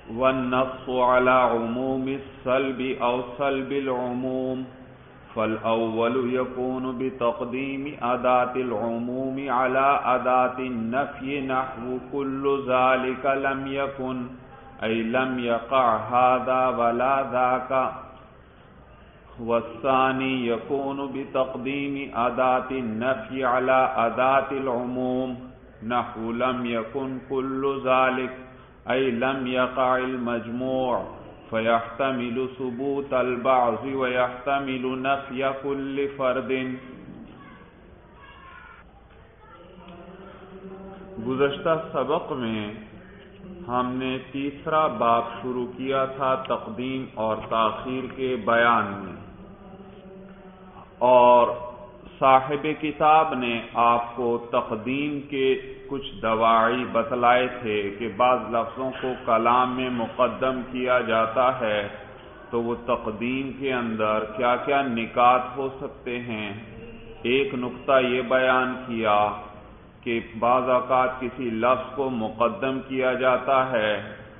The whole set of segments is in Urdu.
والنص على عموم السلب أو سلب العموم فالأول يكون بتقديم أداة العموم على أداة النفي نحو كل ذلك لم يكن أي لم يقع هذا ولا ذاك. والثاني يكون بتقديم أداة النفي على أداة العموم نحو لم يكن كل ذلك أي لم يقع المجموع فيحتمل ثبوت البعض ويحتمل نفي كل فرد. گزشتہ سبق میں ہم نے تیسرا باب شروع کیا تھا تقدیم اور تاخیر کے بیان میں، اور صاحب کتاب نے آپ کو تقدیم کے کچھ دواعی بتلائے تھے کہ بعض لفظوں کو کلام میں مقدم کیا جاتا ہے تو وہ تقدیم کے اندر کیا کیا نکات ہو سکتے ہیں. ایک نقطہ یہ بیان کیا کہ بعض اوقات کسی لفظ کو مقدم کیا جاتا ہے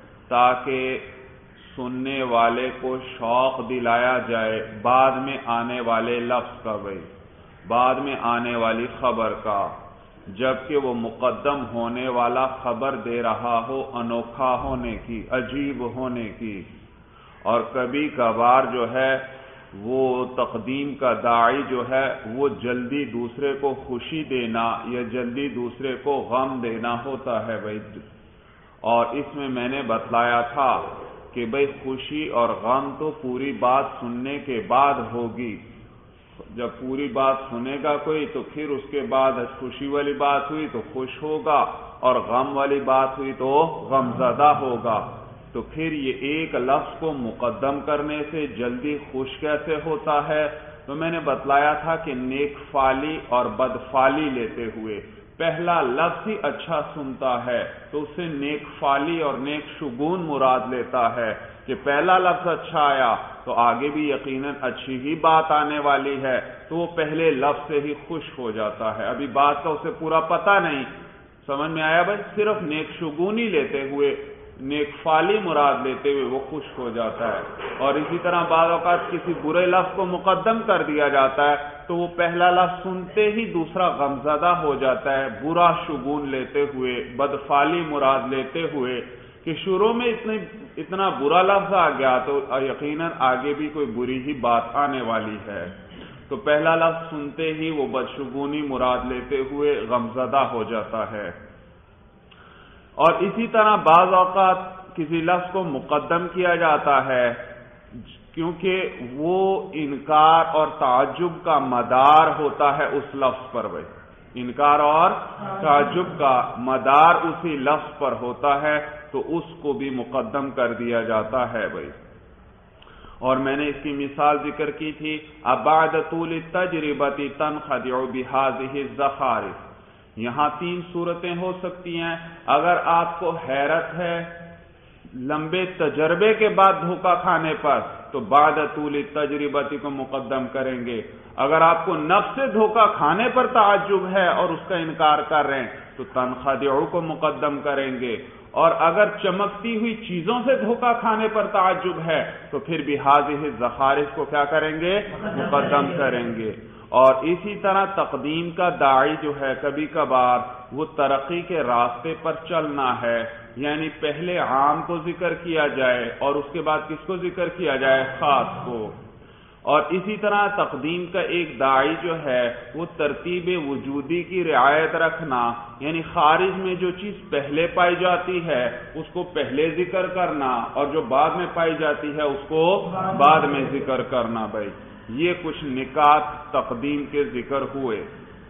تاکہ سننے والے کو شوق دلایا جائے بعد میں آنے والے لفظ کا، بعد میں آنے والی خبر کا، جبکہ وہ مقدم ہونے والا خبر دے رہا ہو انوکھا ہونے کی، عجیب ہونے کی. اور کبھی کبھار جو ہے وہ تقدیم کا داعی جو ہے وہ جلدی دوسرے کو خوشی دینا یا جلدی دوسرے کو غم دینا ہوتا ہے بھائی. اور اس میں میں نے بتلایا تھا کہ بھائی خوشی اور غم تو پوری بات سننے کے بعد ہوگی. جب پوری بات سنے گا کوئی تو پھر اس کے بعد خوشی والی بات ہوئی تو خوش ہوگا اور غم والی بات ہوئی تو غم زدہ ہوگا. تو پھر یہ ایک لفظ کو مقدم کرنے سے جلدی خوش کیسے ہوتا ہے؟ تو میں نے بتلایا تھا کہ نیک فالی اور بد فالی لیتے ہوئے پہلا لفظ ہی اچھا سنتا ہے تو اسے نیک فالی اور نیک شگون مراد لیتا ہے کہ پہلا لفظ اچھا آیا تو آگے بھی یقیناً اچھی ہی بات آنے والی ہے، تو وہ پہلے لفظ سے ہی خوش ہو جاتا ہے. ابھی بات کا اسے پورا پتہ نہیں. سمجھ میں آیا بھائی؟ صرف نیک شگونی لیتے ہوئے، نیک فالی مراد لیتے ہوئے وہ خوش ہو جاتا ہے. اور اسی طرح بعض اوقات کسی برے لفظ کو مقدم کر دیا جاتا ہے تو وہ پہلا لفظ سنتے ہی دوسرا غمزدہ ہو جاتا ہے، برا شگون لیتے ہوئے، بدفالی مراد لیتے ہوئے کہ شروع میں اتنا برا لفظ آ گیا تو یقیناً آگے بھی کوئی بری ہی بات آنے والی ہے. تو پہلا لفظ سنتے ہی وہ بدشگونی مراد لیتے ہوئے غمزدہ ہو جاتا ہے. اور اسی طرح بعض اوقات کسی لفظ کو مقدم کیا جاتا ہے کیونکہ وہ انکار اور تعجب کا مدار ہوتا ہے اس لفظ پر. بھائی انکار اور تعجب کا مدار اسی لفظ پر ہوتا ہے تو اس کو بھی مقدم کر دیا جاتا ہے بھائی. اور میں نے اس کی مثال ذکر کی تھی، ابعد طول التجربۃ تنخدع بهذه الزخارف. یہاں تین صورتیں ہو سکتی ہیں. اگر آپ کو حیرت ہے لمبے تجربے کے بعد دھوکہ کھانے پر تو بعد طول التجربۃ کو مقدم کریں گے. اگر آپ کو نفس سے دھوکہ کھانے پر تعجب ہے اور اس کا انکار کر رہے ہیں تو تنخدع کو مقدم کریں گے. اور اگر چمکتی ہوئی چیزوں سے دھوکہ کھانے پر تعجب ہے تو پھر بھی هذه الزخارف کو کیا کریں گے؟ مقدم کریں گے. اور اسی طرح تقدیم کا داعی جو ہے کبھی کبھار وہ ترقی کے راستے پر چلنا ہے، یعنی پہلے عام کو ذکر کیا جائے اور اس کے بعد کس کو ذکر کیا جائے؟ خاص کو. اور اسی طرح تقدیم کا ایک داعی جو ہے وہ ترتیب وجودی کی رعایت رکھنا، یعنی خارج میں جو چیز پہلے پائی جاتی ہے اس کو پہلے ذکر کرنا اور جو بعد میں پائی جاتی ہے اس کو بعد میں ذکر کرنا. بھائی یہ کچھ نکات تقدیم کے ذکر ہوئے.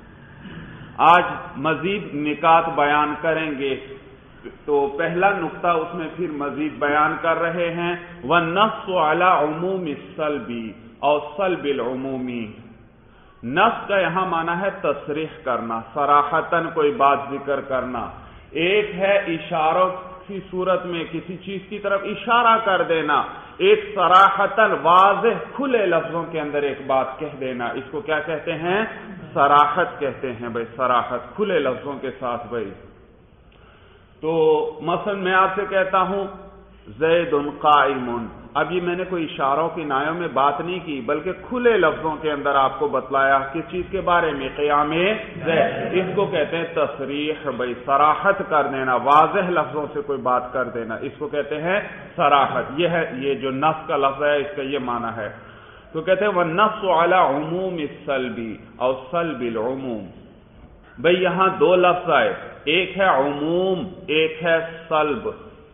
آج مزید نکات بیان کریں گے تو پہلا نقطہ اس میں پھر مزید بیان کر رہے ہیں، وَالنَّصُّ عَلَى عُمُومِ السَّلْبِ اور سلب العمومی. نص کا یہاں معنی ہے تصریح کرنا، صراحتاً کوئی بات ذکر کرنا. ایک ہے اشاروں کی صورت میں کسی چیز کی طرف اشارہ کر دینا، ایک صراحتاً واضح کھلے لفظوں کے اندر ایک بات کہہ دینا. اس کو کیا کہتے ہیں؟ صراحت کہتے ہیں بھائی، صراحت کھلے لفظوں کے ساتھ. بھائی تو مثلا میں آپ سے کہتا ہوں زید قائم. اب یہ میں نے کوئی اشاروں کی نایوں میں بات نہیں کی بلکہ کھلے لفظوں کے اندر آپ کو بتلایا کس چیز کے بارے میں, قیام زید. اس کو کہتے ہیں تصریح, بھائی صراحت کر دینا, واضح لفظوں سے کوئی بات کر دینا, اس کو کہتے ہیں صراحت. یہ ہے, یہ جو نص کا لفظ ہے اس کا یہ معنی ہے. تو کہتے ہیں وَالنَّصُّ عَلَى عُمُومِ السَّلْبِ او سَلْبِ الْعُمُومِ. بھئی یہاں دو لفظ آئے, ایک ہے عموم, ایک ہے سلب.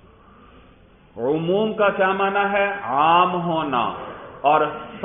عموم کا کیا معنی ہے؟ عام ہونا. اور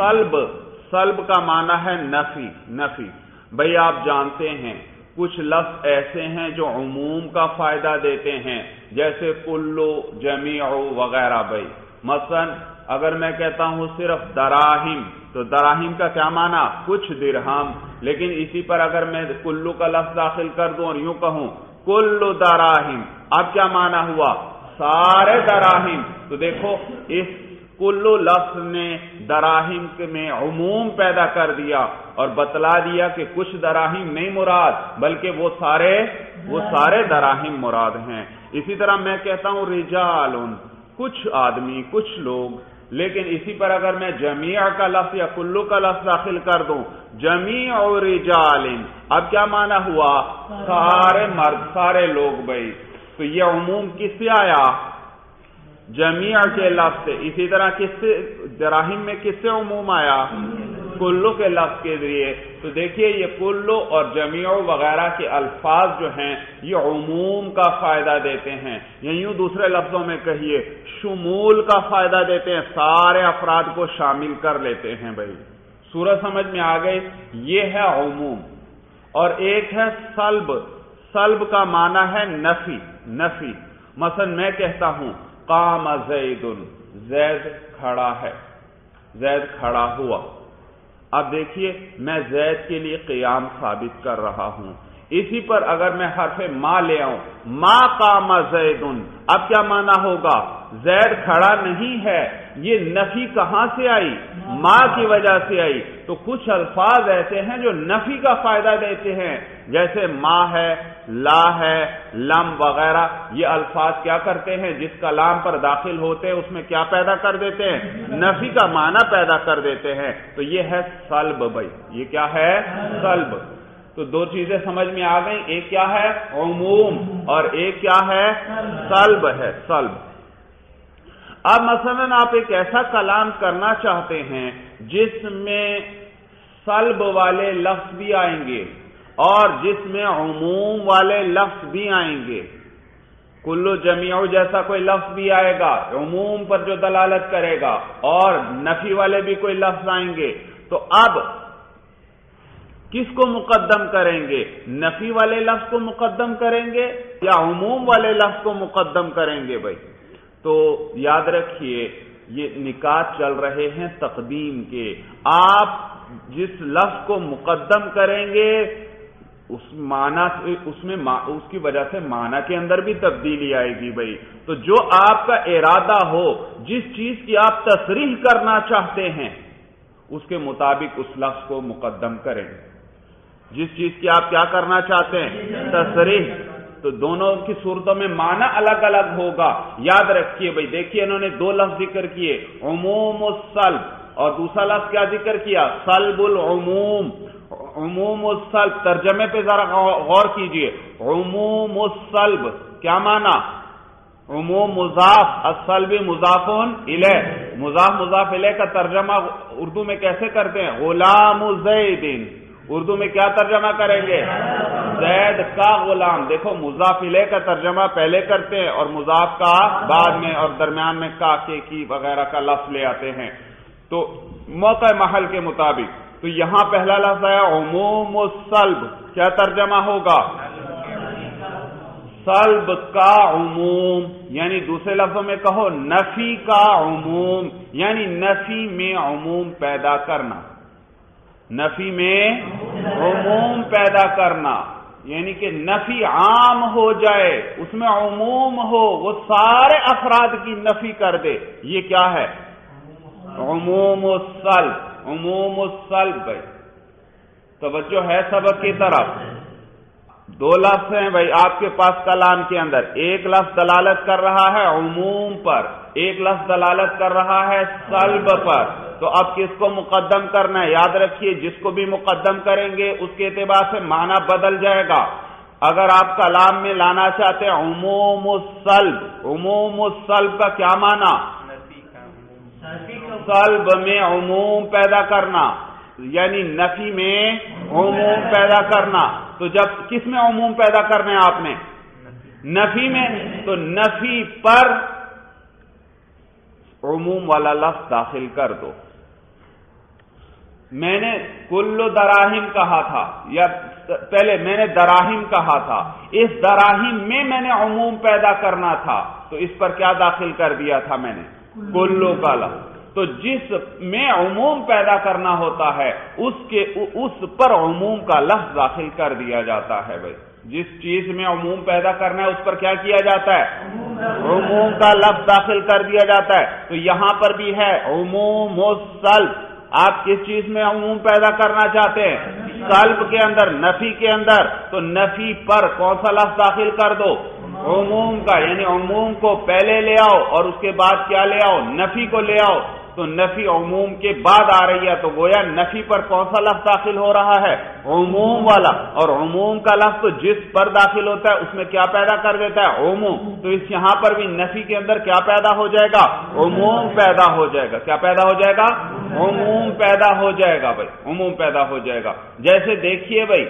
سلب کا معنی ہے نفی. بھئی آپ جانتے ہیں کچھ لفظ ایسے ہیں جو عموم کا فائدہ دیتے ہیں, جیسے کلو, جمیع وغیرہ. بھئی مثلا اگر میں کہتا ہوں صرف دراہم, تو دراہم کا کیا معنی؟ کچھ درہم. لیکن اسی پر اگر میں کلو کا لفظ داخل کر دوں اور یوں کہوں کلو دراہم, اب کیا معنی ہوا؟ سارے دراہم. تو دیکھو اس کلو لفظ نے دراہم میں عموم پیدا کر دیا اور بتلا دیا کہ کچھ دراہم نہیں مراد بلکہ وہ سارے دراہم مراد ہیں. اسی طرح میں کہتا ہوں رجال, کچھ آدمی, کچھ لوگ, لیکن اسی پر اگر میں جمیع کا لفظ یا کلو کا لفظ داخل کر دوں جمیع رجال, اب کیا معنی ہوا؟ سارے مرد, سارے لوگ. بھائی تو یہ عموم کس سے آیا؟ جمیع کے لفظ سے. اسی طرح کس سے دراہم میں کس سے عموم آیا؟ کلو کے لفظ کے ذریعے. تو دیکھیے یہ کلو اور جمیع وغیرہ کے الفاظ جو ہیں یہ عموم کا فائدہ دیتے ہیں, یا یوں دوسرے لفظوں میں کہیے شمول کا فائدہ دیتے ہیں, سارے افراد کو شامل کر لیتے ہیں. بھائی صورت سمجھ میں آ گئی؟ یہ ہے عموم. اور ایک ہے سلب کا معنی ہے نفی. مثلا میں کہتا ہوں قام زید, زید کھڑا ہے, زید کھڑا ہوا. اب دیکھیے میں زید کے لیے قیام ثابت کر رہا ہوں. اسی پر اگر میں حرف ما لے آؤں, ما قام زید, اب کیا معنی ہوگا؟ زید کھڑا نہیں ہے. یہ نفی کہاں سے آئی؟ ما کی وجہ سے آئی. تو کچھ الفاظ ایسے ہیں جو نفی کا فائدہ دیتے ہیں, جیسے ما ہے, لا ہے, لم وغیرہ. یہ الفاظ کیا کرتے ہیں؟ جس کلام پر داخل ہوتے ہیں اس میں کیا پیدا کر دیتے ہیں؟ نفی کا معنی پیدا کر دیتے ہیں. تو یہ ہے سلب. بھائی یہ کیا ہے؟ سلب. تو دو چیزیں سمجھ میں آ گئی, ایک کیا ہے؟ عموم, اور ایک کیا ہے؟ سلب ہے, سلب. اب مثلا آپ ایک ایسا کلام کرنا چاہتے ہیں جس میں سلب والے لفظ بھی آئیں گے اور جس میں عموم والے لفظ بھی آئیں گے. کلو جمیع جیسا کوئی لفظ بھی آئے گا عموم پر جو دلالت کرے گا, اور نفی والے بھی کوئی لفظ آئیں گے. تو اب کس کو مقدم کریں گے؟ نفی والے لفظ کو مقدم کریں گے یا عموم والے لفظ کو مقدم کریں گے؟ بھائی تو یاد رکھیے یہ نکات چل رہے ہیں تقدیم کے. آپ جس لفظ کو مقدم کریں گے اس کی وجہ سے معنی کے اندر بھی تبدیلی آئے گی. بھائی تو جو آپ کا ارادہ ہو, جس چیز کی آپ تصریح کرنا چاہتے ہیں اس کے مطابق اس لفظ کو مقدم کریں. جس چیز کی آپ کیا کرنا چاہتے ہیں؟ تصریح. تو دونوں کی صورتوں میں معنی الگ الگ ہوگا. یاد رکھیے بھائی, دیکھیے انہوں نے دو لفظ ذکر کیے, عموم السلب, اور دوسرا لفظ کیا ذکر کیا؟ سلب العموم. عموم السلب, ترجمے پہ ذرا غور کیجئے. عموم السلب کیا معنی؟ عموم مضاف, السلب مضاف الیہ. مضاف الیہ کا ترجمہ اردو میں کیسے کرتے ہیں؟ غلام زید. اردو میں کیا ترجمہ کریں گے؟ زید کا غلام. دیکھو مضاف الیہ کا ترجمہ پہلے کرتے ہیں اور مضاف کا بعد میں, اور درمیان میں کا, کی وغیرہ کا لفظ لے آتے ہیں تو موقع محل کے مطابق. تو یہاں پہلا لفظ ہے عموم السلب, کیا ترجمہ ہوگا؟ سلب کا عموم, یعنی دوسرے لفظوں میں کہو نفی کا عموم, یعنی نفی میں عموم پیدا کرنا. نفی میں عموم پیدا کرنا یعنی کہ نفی عام ہو جائے, اس میں عموم ہو, وہ سارے افراد کی نفی کر دے. یہ کیا ہے؟ عموم السلب. عموم السلب. بھائی توجہ ہے سبق کی طرف. دو لفظ ہیں بھائی آپ کے پاس کلام کے اندر، ایک لفظ دلالت کر رہا ہے عموم پر، ایک لفظ دلالت کر رہا ہے سلب پر، تو اب کس کو مقدم کرنا ہے؟ یاد رکھیے جس کو بھی مقدم کریں گے اس کے اعتبار سے معنی بدل جائے گا۔ اگر آپ کلام میں لانا چاہتے ہیں عموم السلب، عموم السلب کا کیا معنی؟ سلب میں عموم پیدا کرنا، یعنی نفی میں عموم پیدا کرنا۔ تو جب کس میں عموم پیدا کرنا ہے آپ نے؟ نفی میں، تو نفی پر عموم والا لفظ داخل کر دو۔ میں نے کل دراہم کہا تھا، یا پہلے میں نے دراہم کہا تھا، اس دراہم میں میں نے عموم پیدا کرنا تھا، تو اس پر کیا داخل کر دیا تھا میں نے؟ کلو کا لفظ۔ تو جس میں عموم پیدا کرنا ہوتا ہے اس پر عموم کا لفظ داخل کر دیا جاتا ہے بھائی۔ جس چیز میں عموم پیدا کرنا ہے اس پر کیا کیا جاتا ہے؟ عموم کا لفظ داخل کر دیا جاتا ہے۔ تو یہاں پر بھی ہے عموم السلب۔ آپ کس چیز میں عموم پیدا کرنا چاہتے ہیں؟ سلب کے اندر، نفی کے اندر، تو نفی پر کون سا لفظ داخل کر دو؟ عموم کا، یعنی عموم کو پہلے لے آؤ اور اس کے بعد کیا لے آؤ؟ نفی کو لے آؤ۔ تو نفی عموم کے بعد آ رہی ہے، تو گویا نفی پر کون سا لفظ داخل ہو رہا ہے؟ عموم والا۔ اور عموم کا لفظ تو جس پر داخل ہوتا ہے اس میں کیا پیدا کر دیتا ہے؟ عموم۔ تو اس یہاں پر بھی نفی کے اندر کیا پیدا ہو جائے گا؟ عموم پیدا ہو جائے گا۔ کیا پیدا ہو جائے گا؟ عموم پیدا ہو جائے گا بھائی، عموم پیدا ہو جائے گا۔ جیسے دیکھیے بھائی،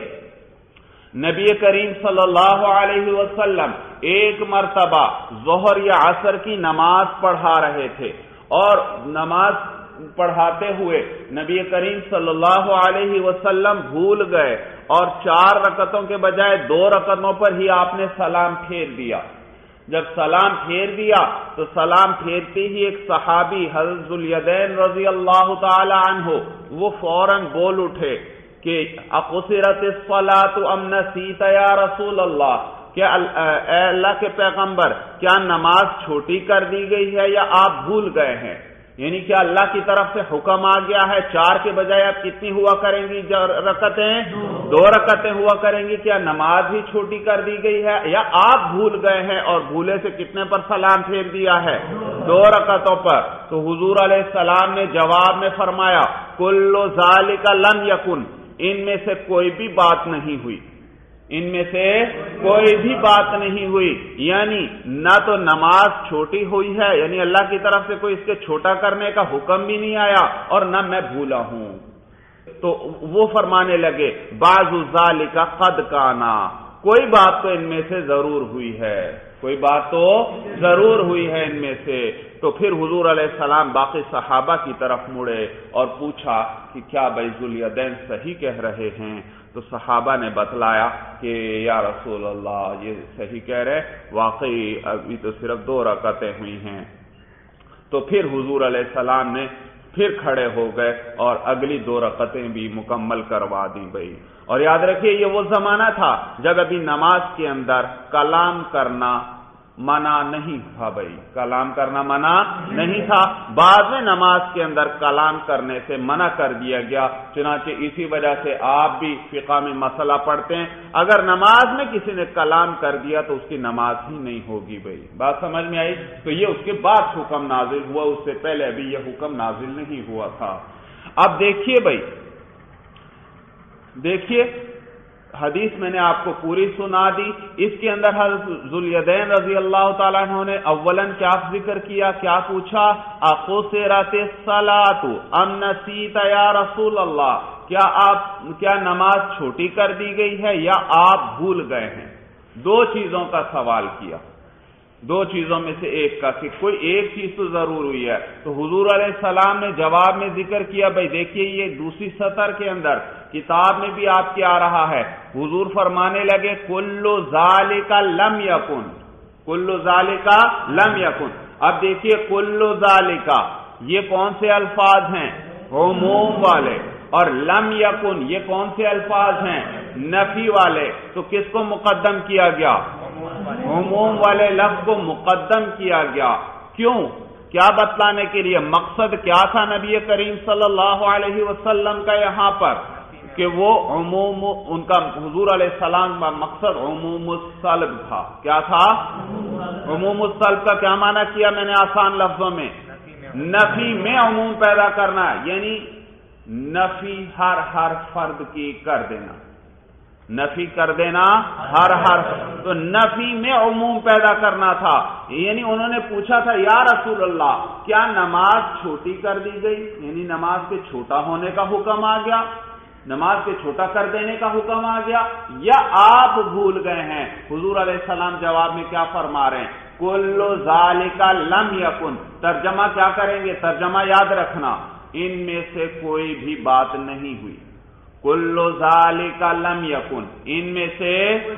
نبی کریم صلی اللہ علیہ وسلم ایک مرتبہ ظہر یا عصر کی نماز پڑھا رہے تھے، اور نماز پڑھاتے ہوئے نبی کریم صلی اللہ علیہ وسلم بھول گئے، اور 4 رکعتوں کے بجائے 2 رکعتوں پر ہی آپ نے سلام پھیر دیا۔ جب سلام پھیر دیا تو سلام پھیرتے ہی ایک صحابی حضرت ذوالیدین رضی اللہ تعالی عنہ وہ فوراً بول اٹھے کہ اقصرت الصلاۃ ام نسیت یا رسول اللہ، کیا اے اللہ کے پیغمبر کیا نماز چھوٹی کر دی گئی ہے یا آپ بھول گئے ہیں؟ یعنی کیا اللہ کی طرف سے حکم آ گیا ہے 4 کے بجائے آپ کتنی ہوا کریں گی رکعتیں؟ 2 رکعتیں ہوا کریں گی؟ کیا نماز ہی چھوٹی کر دی گئی ہے یا آپ بھول گئے ہیں اور بھولے سے کتنے پر سلام پھیر دیا ہے؟ 2 رکعتوں پر۔ تو حضور علیہ السلام نے جواب میں فرمایا کل ذالک لم یکن، ان میں سے کوئی بھی بات نہیں ہوئی، ان میں سے کوئی بھی بات نہیں ہوئی، یعنی نہ تو نماز چھوٹی ہوئی ہے، یعنی اللہ کی طرف سے کوئی اس کے چھوٹا کرنے کا حکم بھی نہیں آیا، اور نہ میں بھولا ہوں۔ تو وہ فرمانے لگے بعض ذالک قد کانا، کوئی بات تو ان میں سے ضرور ہوئی ہے، کوئی بات تو ضرور ہوئی ہے ان میں سے۔ تو پھر حضور علیہ السلام باقی صحابہ کی طرف مڑے اور پوچھا کہ کیا بھائی ذوالیدین صحیح کہہ رہے ہیں؟ تو صحابہ نے بتلایا کہ یا رسول اللہ یہ صحیح کہہ رہے، واقعی ابھی تو صرف 2 رکعتیں ہوئی ہیں۔ تو پھر حضور علیہ السلام نے پھر کھڑے ہو گئے اور اگلی 2 رکعتیں بھی مکمل کروا دی بھائی۔ اور یاد رکھیے یہ وہ زمانہ تھا جب ابھی نماز کے اندر کلام کرنا منع نہیں تھا بھائی، کلام کرنا منع نہیں تھا، بعد میں نماز کے اندر کلام کرنے سے منع کر دیا گیا۔ چنانچہ اسی وجہ سے آپ بھی فقہ میں مسئلہ پڑھتے ہیں، اگر نماز میں کسی نے کلام کر دیا تو اس کی نماز ہی نہیں ہوگی بھائی۔ بات سمجھ میں آئی؟ تو یہ اس کے بعد حکم نازل ہوا، اس سے پہلے ابھی یہ حکم نازل نہیں ہوا تھا۔ اب دیکھیے بھائی، دیکھیے حدیث میں نے آپ کو پوری سنا دی، اس کے اندر حضرت ذوالیدین رضی اللہ تعالیٰ عنہ نے اولاً کیا ذکر کیا، کیا پوچھا؟ اقصرت الصلاۃ ام نسیت یا رسول اللہ، کیا نماز چھوٹی کر دی گئی ہے یا آپ بھول گئے ہیں؟ 2 چیزوں کا سوال کیا، 2 چیزوں میں سے ایک کا، کہ کوئی ایک چیز تو ضرور ہوئی ہے۔ تو حضور علیہ السلام نے جواب میں ذکر کیا بھائی دیکھیے یہ دوسری سطر کے اندر کتاب میں بھی آپ کے آ رہا ہے، حضور فرمانے لگے کل ذالک لم یکن، کل ذالک لم یکن۔ اب دیکھیے کل ذالک یہ کون سے الفاظ ہیں؟ عموم والے، اور لم یکن یہ کون سے الفاظ ہیں؟ نفی والے۔ تو کس کو مقدم کیا گیا؟ عموم والے لفظ کو مقدم کیا گیا۔ کیوں؟ کیا بتلانے کے لیے؟ مقصد کیا تھا نبی کریم صلی اللہ علیہ وسلم کا یہاں پر؟ کہ وہ عموم، ان کا حضور علیہ السلام کا مقصد عموم السلب تھا. کیا تھا؟ عموم السلب کا کیا معنی کیا میں نے آسان لفظوں میں؟ نفی میں عموم پیدا کرنا، یعنی نفی ہر فرد کی کر دینا، نفی کر دینا ہر تو نفی میں عموم پیدا کرنا تھا. یعنی انہوں نے پوچھا تھا یا رسول اللہ کیا نماز چھوٹی کر دی گئی، یعنی نماز کے چھوٹا ہونے کا حکم آ گیا، نماز کے چھوٹا کر دینے کا حکم آ گیا، یا آپ بھول گئے ہیں؟ حضور علیہ السلام جواب میں کیا فرما رہے ہیں؟ کل ذالک لم یکن. ترجمہ کیا کریں گے؟ ترجمہ یاد رکھنا، ان میں سے کوئی بھی بات نہیں ہوئی. کل ذالک لم یکن، ان میں سے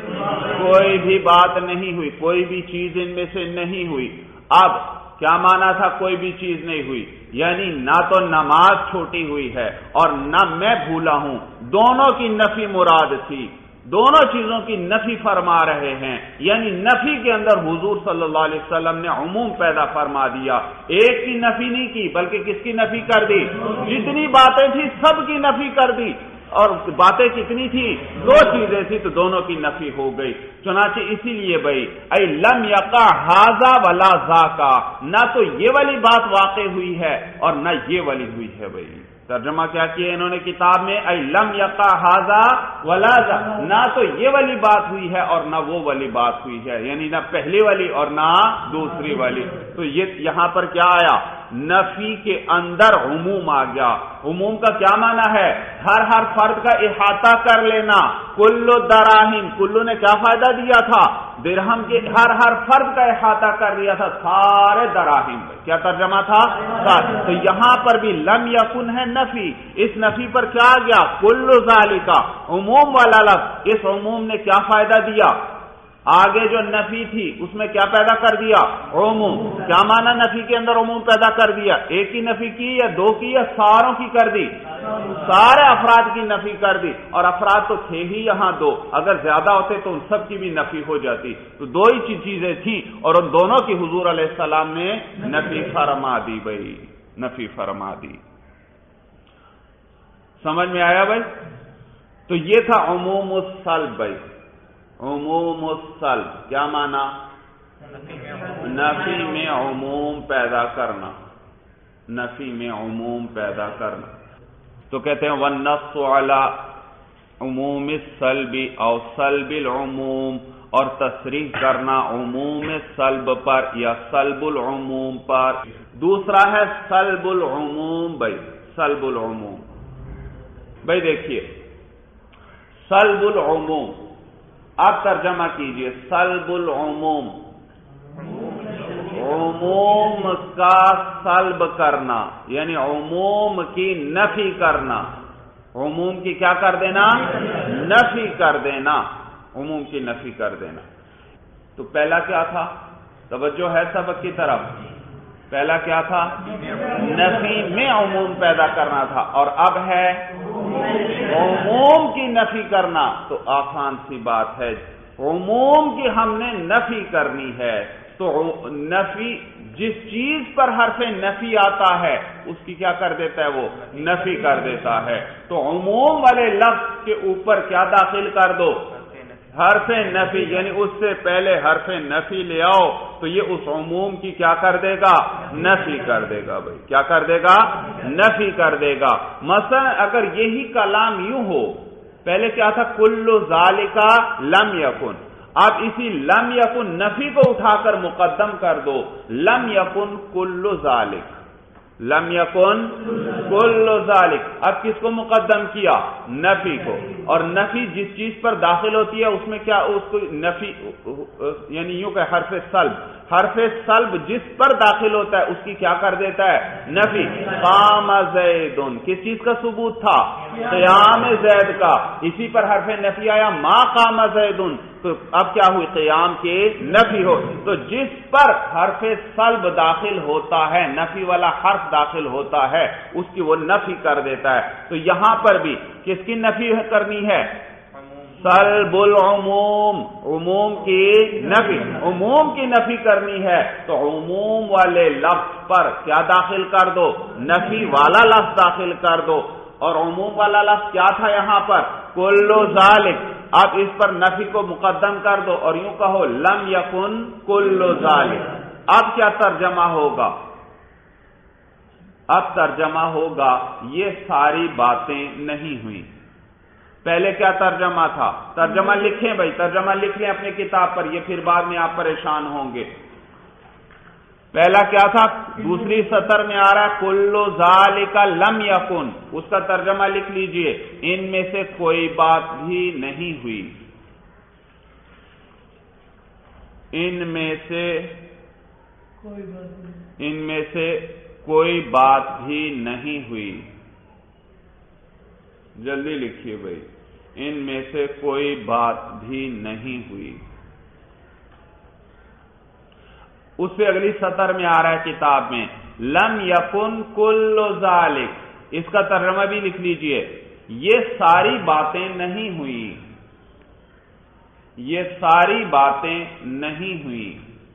کوئی بھی بات نہیں ہوئی، کوئی بھی چیز ان میں سے نہیں ہوئی. اب کیا مانا تھا کوئی بھی چیز نہیں ہوئی؟ یعنی نہ تو نماز چھوٹی ہوئی ہے اور نہ میں بھولا ہوں، دونوں کی نفی مراد تھی، دونوں چیزوں کی نفی فرما رہے ہیں. یعنی نفی کے اندر حضور صلی اللہ علیہ وسلم نے عموم پیدا فرما دیا، ایک کی نفی نہیں کی بلکہ کس کی نفی کر دی؟ جتنی باتیں تھی سب کی نفی کر دی. اور باتیں کتنی تھی؟ دو چیزیں تھی، تو دونوں کی نفی ہو گئی. چنانچہ اسی لیے بھائی اے لم یقع ھذا ولا ذاکا، نہ تو یہ والی بات واقع ہوئی ہے اور نہ یہ والی ہوئی ہے. بھائی ترجمہ کیا کیا انہوں نے کتاب میں؟ اے لم یقع ھذا ولا ذاکا، نہ تو یہ والی بات ہوئی ہے اور نہ وہ والی بات ہوئی ہے، یعنی نہ پہلی والی اور نہ دوسری والی. تو یہ یہاں پر کیا آیا؟ نفی کے اندر عموم آ گیا. عموم کا کیا معنی ہے؟ ہر فرد کا احاطہ کر لینا. کلو دراہم، کلو نے کیا فائدہ دیا تھا؟ درہم کے ہر فرد کا احاطہ کر دیا تھا، سارے دراہم. کیا ترجمہ تھا؟ تو یہاں پر بھی لم یکن ہے نفی، اس نفی پر کیا آ گیا؟ کلو ذالکا، عموم والا لفظ. اس عموم نے کیا فائدہ دیا؟ آگے جو نفی تھی اس میں کیا پیدا کر دیا؟ عموم. کیا معنی نفی کے اندر عموم پیدا کر دیا؟ ایک کی نفی کی یا دو کی یا ساروں کی کر دی؟ سارے افراد کی نفی کر دی. اور افراد تو تھے ہی یہاں دو، اگر زیادہ ہوتے تو ان سب کی بھی نفی ہو جاتی. تو دو ہی چیزیں تھیں اور ان دونوں کی حضور علیہ السلام نے نفی فرما دی. بھائی نفی فرما دی. سمجھ میں آیا بھائی؟ تو یہ تھا عموم السلب. بھائی عموم السلب کیا معنی؟ نفی میں عموم پیدا کرنا، نفی میں عموم پیدا کرنا. تو کہتے ہیں وَالنَّصُّ عَلَى عموم السلب او سلب العموم، اور تصریح کرنا عموم سلب پر یا سلب العموم پر. دوسرا ہے سلب العموم. بھائی سلب العموم، بھائی دیکھیے سلب العموم، آپ ترجمہ کیجئے. سلب العموم، عموم کا سلب کرنا، یعنی عموم کی نفی کرنا. عموم کی کیا کر دینا؟ نفی کر دینا. عموم کی نفی کر دینا. تو پہلا کیا تھا؟ توجہ ہے سبق کی طرف. پہلا کیا تھا؟ نفی میں عموم پیدا کرنا تھا، اور اب ہے عموم کی نفی کرنا. تو آسان سی بات ہے، عموم کی ہم نے نفی کرنی ہے. تو نفی جس چیز پر حرف نفی آتا ہے اس کی کیا کر دیتا ہے؟ وہ نفی کر دیتا ہے. تو عموم والے لفظ کے اوپر کیا داخل کر دو؟ حرف نفی، یعنی اس سے پہلے حرف نفی لے آؤ تو یہ اس عموم کی کیا کر دے گا؟ نفی کر دے گا. بھائی کیا کر دے گا؟ نفی کر دے گا. مثلا اگر یہی کلام یوں ہو، پہلے کیا تھا؟ کل ذالکا لم یکن. اب اسی لم یکن نفی کو اٹھا کر مقدم کر دو. لم یکن کل ذالک، لم یکن کل ذالک. اب کس کو مقدم کیا؟ نفی کو. اور نفی جس چیز پر داخل ہوتی ہے اس میں کیا اس کو نفی، یعنی یوں کہ حرف سلب، حرف سلب جس پر داخل ہوتا ہے اس کی کیا کر دیتا ہے؟ نفی. قام زیدن، کس چیز کا ثبوت تھا؟ قیام زید کا. اسی پر حرف نفی آیا ما قام زیدن، تو اب کیا ہوئی؟ قیام کی نفی ہو. تو جس پر حرف سلب داخل ہوتا ہے، نفی والا حرف داخل ہوتا ہے، اس کی وہ نفی کر دیتا ہے. تو یہاں پر بھی کس کی نفی کرنی ہے؟ سلب العموم، عموم کی نفی. عموم کی نفی کرنی ہے تو عموم والے لفظ پر کیا داخل کر دو؟ نفی والا لفظ داخل کر دو. اور عموم والا لفظ کیا تھا یہاں پر؟ کل ذالک. اب اس پر نفی کو مقدم کر دو اور یوں کہو لم یکن کل ذالک. اب کیا ترجمہ ہوگا؟ اب ترجمہ ہوگا یہ ساری باتیں نہیں ہوئی. پہلے کیا ترجمہ تھا؟ ترجمہ لکھیں بھائی، ترجمہ لکھ لیں اپنی کتاب پر، یہ پھر بعد میں آپ پریشان ہوں گے. پہلا کیا تھا؟ دوسری سطر میں آ رہا ہے کل ذالک لم یکن، اس کا ترجمہ لکھ لیجئے ان میں سے کوئی بات بھی نہیں ہوئی. ان میں سے کوئی بات بھی نہیں ہوئی. جلدی لکھیے بھائی، ان میں سے کوئی بات بھی نہیں ہوئی. اس سے اگلی سطر میں آ رہا ہے کتاب میں لم یکن کل ذالک، اس کا ترجمہ بھی لکھ لیجئے یہ ساری باتیں نہیں ہوئی. یہ ساری باتیں نہیں ہوئی.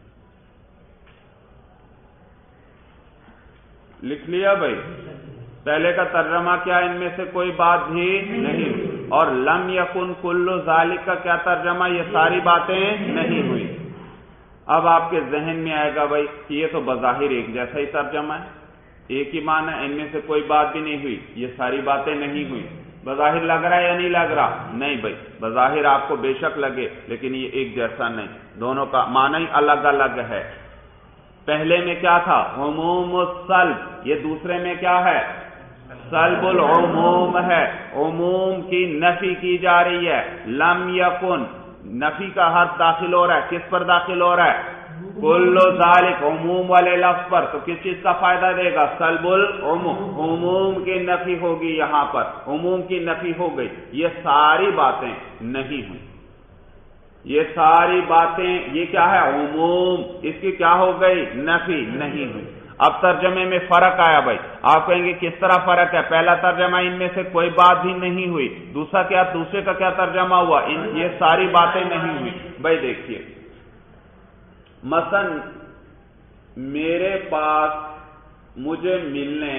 لکھ لیا بھائی؟ پہلے کا ترجمہ کیا؟ ان میں سے کوئی بات بھی نہیں ہوئی. اور لم یکن کل ذالک کا کیا ترجمہ؟ یہ ساری باتیں نہیں ہوئی. اب آپ کے ذہن میں آئے گا بھائی کہ یہ تو بظاہر ایک جیسا ہی ترجمہ ہے، ایک ہی معنی ہے، ان میں سے کوئی بات بھی نہیں ہوئی، یہ ساری باتیں نہیں ہوئی. بظاہر لگ رہا ہے یا نہیں لگ رہا؟ نہیں بھائی، بظاہر آپ کو بے شک لگے لیکن یہ ایک جیسا نہیں، دونوں کا معنی ہی الگ الگ ہے. پہلے میں کیا تھا؟ عموم السلب، یہ دوسرے میں کیا ہے؟ سلب العموم ہے. عموم کی نفی کی جا رہی ہے. لم یکن، نفی کا حرف داخل ہو رہا ہے، کس پر داخل ہو رہا ہے؟ کل ذالک، عموم والے لفظ پر. تو کس چیز کا فائدہ دے گا؟ سلب العموم، عموم کی نفی ہوگی. یہاں پر عموم کی نفی ہو گئی. یہ ساری باتیں نہیں ہوئی. یہ ساری باتیں، یہ کیا ہے؟ عموم، اس کی کیا ہو گئی؟ نفی نہیں ہوئی. اب ترجمے میں فرق آیا بھائی. آپ کہیں گے کس طرح فرق ہے؟ پہلا ترجمہ ان میں سے کوئی بات بھی نہیں ہوئی، دوسرا کیا؟ دوسرے کا کیا ترجمہ ہوا؟ یہ ساری باتیں نہیں ہوئی. بھائی دیکھیے، مثلا میرے پاس مجھے ملنے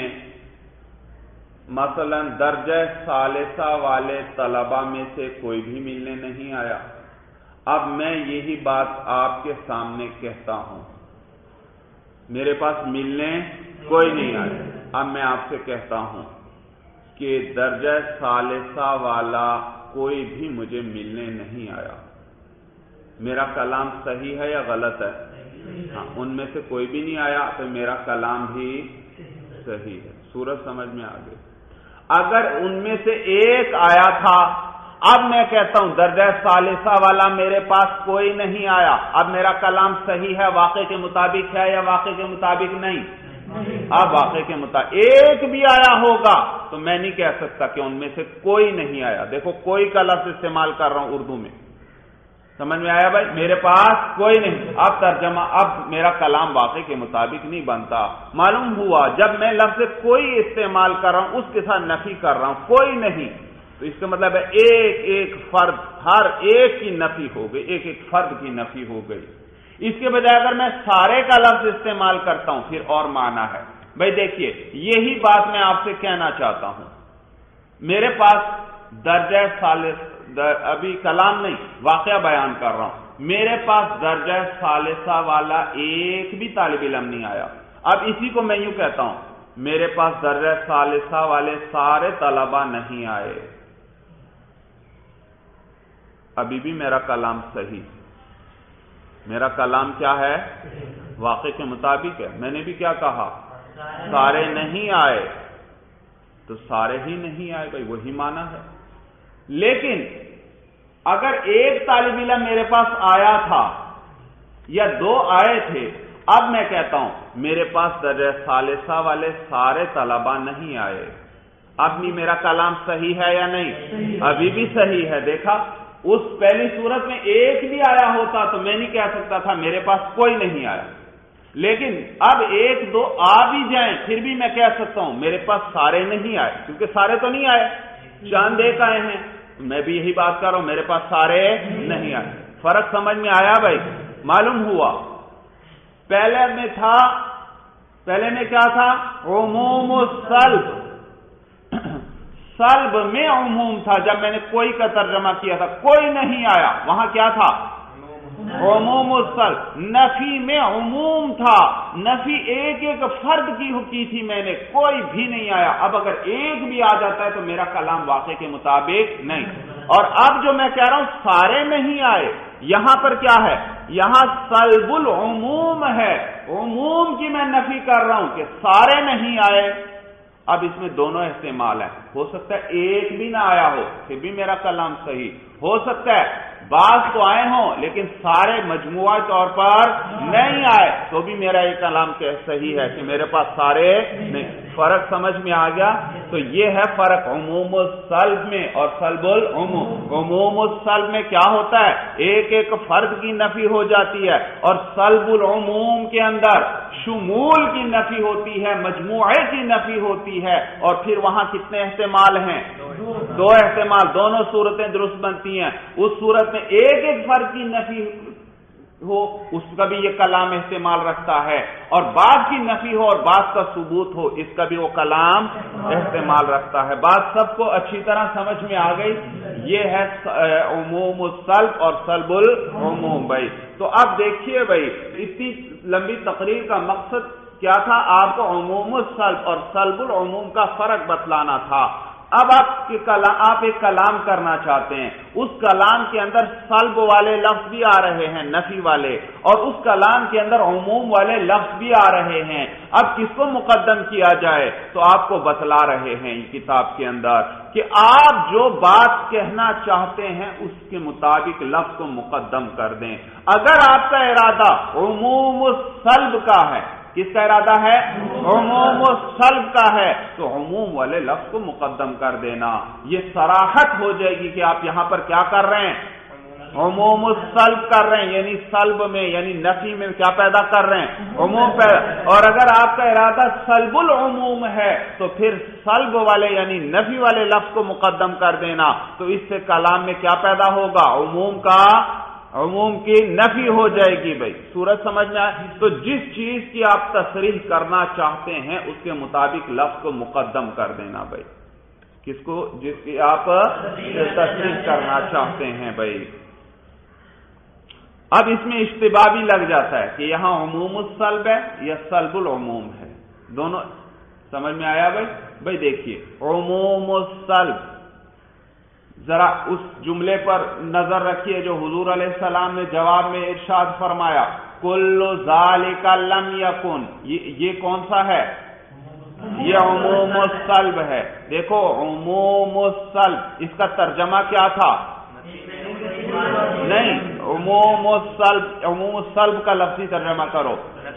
مثلا درجہ ثالثہ والے طلبہ میں سے کوئی بھی ملنے نہیں آیا. اب میں یہی بات آپ کے سامنے کہتا ہوں، میرے پاس ملنے کوئی نہیں آیا. اب میں آپ سے کہتا ہوں کہ درجہ ثالثہ والا کوئی بھی مجھے ملنے نہیں آیا. میرا کلام صحیح ہے یا غلط ہے؟ ہاں، ان میں سے کوئی بھی نہیں آیا تو میرا کلام بھی صحیح ہے. سورج سمجھ میں آ گئی. اگر ان میں سے ایک آیا تھا، اب میں کہتا ہوں درجہ ثالثہ والا میرے پاس کوئی نہیں آیا، اب میرا کلام صحیح ہے، واقع کے مطابق ہے یا واقع کے مطابق نہیں؟ اب واقع کے مطابق. ایک بھی آیا ہوگا تو میں نہیں کہہ سکتا کہ ان میں سے کوئی نہیں آیا. دیکھو کوئی کا لفظ استعمال کر رہا ہوں اردو میں. سمجھ میں آیا بھائی؟ میرے پاس کوئی نہیں. اب ترجمہ، اب میرا کلام واقع کے مطابق نہیں بنتا. معلوم ہوا جب میں لفظ کوئی استعمال کر رہا ہوں اس کے ساتھ نفی کر رہا ہوں، کوئی نہیں، تو اس کا مطلب ہے ایک ایک فرد، ہر ایک کی نفی ہو گئی، ایک ایک فرد کی نفی ہو گئی. اس کے بجائے اگر میں سارے کا لفظ استعمال کرتا ہوں پھر اور معنی ہے. بھائی دیکھیے، یہی بات میں آپ سے کہنا چاہتا ہوں. میرے پاس درجہ ثالث، ابھی کلام نہیں واقعہ بیان کر رہا ہوں، میرے پاس درجہ ثالثہ والا ایک بھی طالب علم نہیں آیا. اب اسی کو میں یوں کہتا ہوں، میرے پاس درجہ ثالثہ والے سارے طلبہ نہیں آئے، ابھی بھی میرا کلام صحیح. میرا کلام کیا ہے؟ واقع کے مطابق ہے. میں نے بھی کیا کہا؟ سارے نہیں آئے، تو سارے ہی نہیں آئے بھائی، وہی معنی ہے. لیکن اگر ایک طالب علم میرے پاس آیا تھا یا دو آئے تھے، اب میں کہتا ہوں میرے پاس درجہ ثالثہ والے سارے طلبہ نہیں آئے، اب بھی میرا کلام صحیح ہے یا نہیں؟ ابھی بھی صحیح ہے. دیکھا، اس پہلی صورت میں ایک بھی آیا ہوتا تو میں نہیں کہہ سکتا تھا میرے پاس کوئی نہیں آیا. لیکن اب ایک دو آ بھی جائیں پھر بھی میں کہہ سکتا ہوں میرے پاس سارے نہیں آئے، کیونکہ سارے تو نہیں آئے، چاند ایک آئے ہیں. میں بھی یہی بات کر رہا ہوں، میرے پاس سارے نہیں آئے. فرق سمجھ میں آیا بھائی؟ معلوم ہوا پہلے میں کیا تھا؟ عموم السلب، سلب میں عموم تھا، جب میں نے کوئی کا ترجمہ کیا تھا کوئی نہیں آیا، وہاں کیا تھا؟ عموم السلب۔ نفی میں عموم تھا، نفی ایک ایک فرد کی تھی میں نے، کوئی بھی نہیں آیا۔ اب اگر ایک بھی آ جاتا ہے تو میرا کلام واقع کے مطابق نہیں۔ اور اب جو میں کہہ رہا ہوں سارے نہیں آئے، یہاں پر کیا ہے؟ یہاں سلب العموم ہے، عموم کی میں نفی کر رہا ہوں کہ سارے نہیں آئے۔ اب اس میں دونوں احتمال ہیں، ہو سکتا ہے ایک بھی نہ آیا ہو پھر بھی میرا کلام صحیح، ہو سکتا ہے بعض تو آئے ہوں لیکن سارے مجموعی طور پر نہیں آئے تو بھی میرا یہ کلام صحیح ہے کہ میرے پاس سارے نہیں۔ فرق سمجھ میں آ گیا؟ تو یہ ہے فرق عموم السلب میں اور سلب العموم۔ عموم السلب میں کیا ہوتا ہے؟ ایک ایک فرد کی نفی ہو جاتی ہے، اور سلب العموم کے اندر شمول کی نفی ہوتی ہے، مجموعے کی نفی ہوتی ہے، اور پھر وہاں کتنے احتمال ہیں؟ دو احتمال، دونوں صورتیں درست بنتی ہیں۔ اس صورت میں ایک ایک فرد کی نفی ہو اس کا بھی یہ کلام احتمال رکھتا ہے، اور بعض کی نفی ہو اور بعض کا ثبوت ہو اس کا بھی وہ کلام احتمال رکھتا ہے۔ بات سب کو اچھی طرح سمجھ میں آ گئی؟ یہ ہے عموم السلب اور سلب العموم بھائی۔ تو اب دیکھیے بھائی، اتنی لمبی تقریر کا مقصد کیا تھا؟ آپ کو عموم السلب اور سلب العموم کا فرق بتلانا تھا۔ اب آپ ایک کلام کرنا چاہتے ہیں، اس کلام کے اندر سلب والے لفظ بھی آ رہے ہیں، نفی والے، اور اس کلام کے اندر عموم والے لفظ بھی آ رہے ہیں۔ اب کس کو مقدم کیا جائے؟ تو آپ کو بتلا رہے ہیں کتاب کے اندر کہ آپ جو بات کہنا چاہتے ہیں اس کے مطابق لفظ کو مقدم کر دیں۔ اگر آپ کا ارادہ عموم السلب کا ہے، کس کا ارادہ ہے؟ عموم السلب کا ہے، تو عموم والے لفظ کو مقدم کر دینا۔ یہ صراحت ہو جائے گی کہ آپ یہاں پر کیا کر رہے ہیں؟ عموم السلب کر رہے ہیں، یعنی سلب میں یعنی نفی میں کیا پیدا کر رہے ہیں؟ عموم پیدا۔ اور اگر آپ کا ارادہ سلب العموم ہے تو پھر سلب والے یعنی نفی والے لفظ کو مقدم کر دینا، تو اس سے کلام میں کیا پیدا ہوگا؟ عموم کی نفی ہو جائے گی بھائی۔ صورت سمجھ میں آئے؟ تو جس چیز کی آپ تصریح کرنا چاہتے ہیں اس کے مطابق لفظ کو مقدم کر دینا بھائی۔ کس کو؟ جس کی آپ تصریح کرنا چاہتے ہیں بھائی۔ اب اس میں اشتباہ بھی لگ جاتا ہے کہ یہاں عموم السلب ہے یا سلب العموم ہے، دونوں سمجھ میں آیا بھائی؟ بھائی دیکھیے، عموم السلب، ذرا اس جملے پر نظر رکھیے جو حضور علیہ السلام نے جواب میں ارشاد فرمایا، کل ذالک لم یکن، یہ کون سا ہے؟ یہ عموم السلب ہے۔ دیکھو عموم السلب، اس کا ترجمہ کیا تھا؟ نہیں، عموم السلب کا لفظی ترجمہ کرو،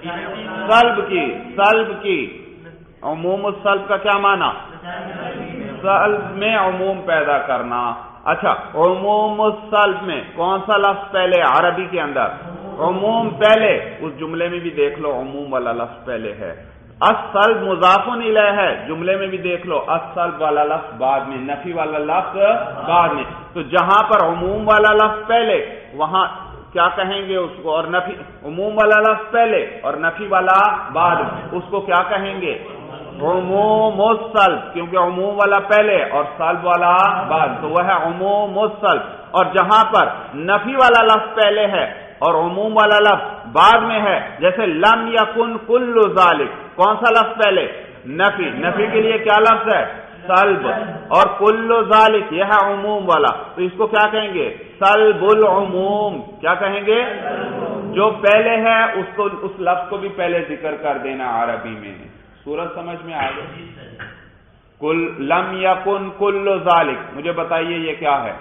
سلب کی عموم السلب کا کیا معنی؟ سلب میں عموم پیدا کرنا۔ اچھا، عموم السلب میں کون سا لفظ پہلے؟ عربی کے اندر عموم پہلے، اس جملے میں بھی دیکھ لو عموم والا لفظ پہلے ہے۔ السلب مضاف الیہ ہے، جملے میں بھی دیکھ لو السلب والا لفظ بعد میں، نفی والا لفظ بعد میں۔ تو جہاں پر عموم والا لفظ پہلے وہاں کیا کہیں گے اس کو؟ اور نفی، عموم والا لفظ پہلے اور نفی والا بعد میں، اس کو کیا کہیں گے؟ عموم السلب، کیونکہ عموم والا پہلے اور سلب والا بعد، تو وہ ہے عموم السلب۔ اور جہاں پر نفی والا لفظ پہلے ہے اور عموم والا لفظ بعد میں ہے، جیسے لم یکن کل ذالک، کون سا لفظ پہلے؟ نفی کے لیے کیا لفظ ہے؟ سلب، اور کل ذالک یہ ہے عموم والا، تو اس کو کیا کہیں گے؟ سلب العموم۔ کیا کہیں گے؟ جو پہلے ہے اس کو، اس لفظ کو بھی پہلے ذکر کر دینا عربی میں۔ سورج سمجھ میں آ گئی؟ لم یکن کل ذالک، مجھے بتائیے یہ کیا ہے؟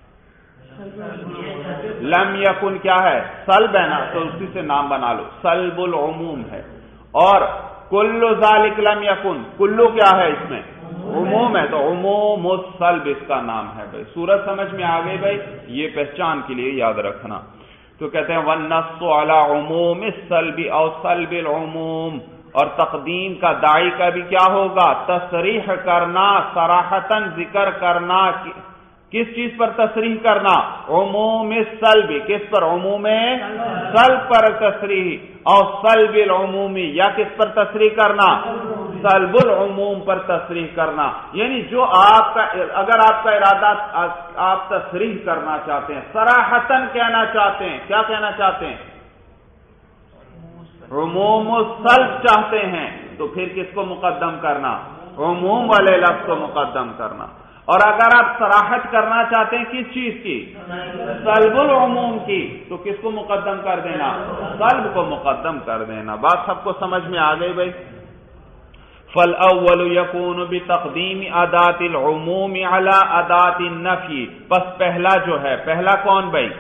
لم یکن کیا ہے؟ سلب ہے نا، تو اسی سے نام بنا لو، سلب العموم ہے۔ اور کل ذالک لم یکن، کلو کیا ہے اس میں؟ عموم ہے، تو عموم السلب اس کا نام ہے بھائی۔ سورج سمجھ میں آ گئی بھائی؟ یہ پہچان کے لیے یاد رکھنا۔ تو کہتے ہیں وَالنَّصُّ عَلَى عُمُومِ السَّلْبِ أَوْ سَلْبِ الْعُمُومِ، اور تقدیم کا داعی کا بھی کیا ہوگا؟ تصریح کرنا، صراحتاً ذکر کرنا۔ کس چیز پر تصریح کرنا؟ عموم السلب، کس پر؟ عموم سلب پر تصریح، اور سلب العمومی، یا کس پر تصریح کرنا؟ سلب العموم پر تصریح کرنا، یعنی جو آپ کا اگر آپ کا ارادہ آپ تصریح کرنا چاہتے ہیں، صراحتاً کہنا چاہتے ہیں، کیا کہنا چاہتے ہیں؟ عموم السلب چاہتے ہیں، تو پھر کس کو مقدم کرنا؟ عموم والے لفظ کو مقدم کرنا۔ اور اگر آپ صراحت کرنا چاہتے ہیں کس چیز کی؟ سلب العموم کی، تو کس کو مقدم کر دینا؟ سلب کو مقدم کر دینا۔ بات سب کو سمجھ میں آ گئی بھائی؟ فَالْأَوَّلُ يَكُونُ بِتَقْدِيمِ أَدَاةِ الْعُمُومِ عَلَى أَدَاةِ النَّفْيِ، بس پہلا جو ہے، پہلا کون بھائی؟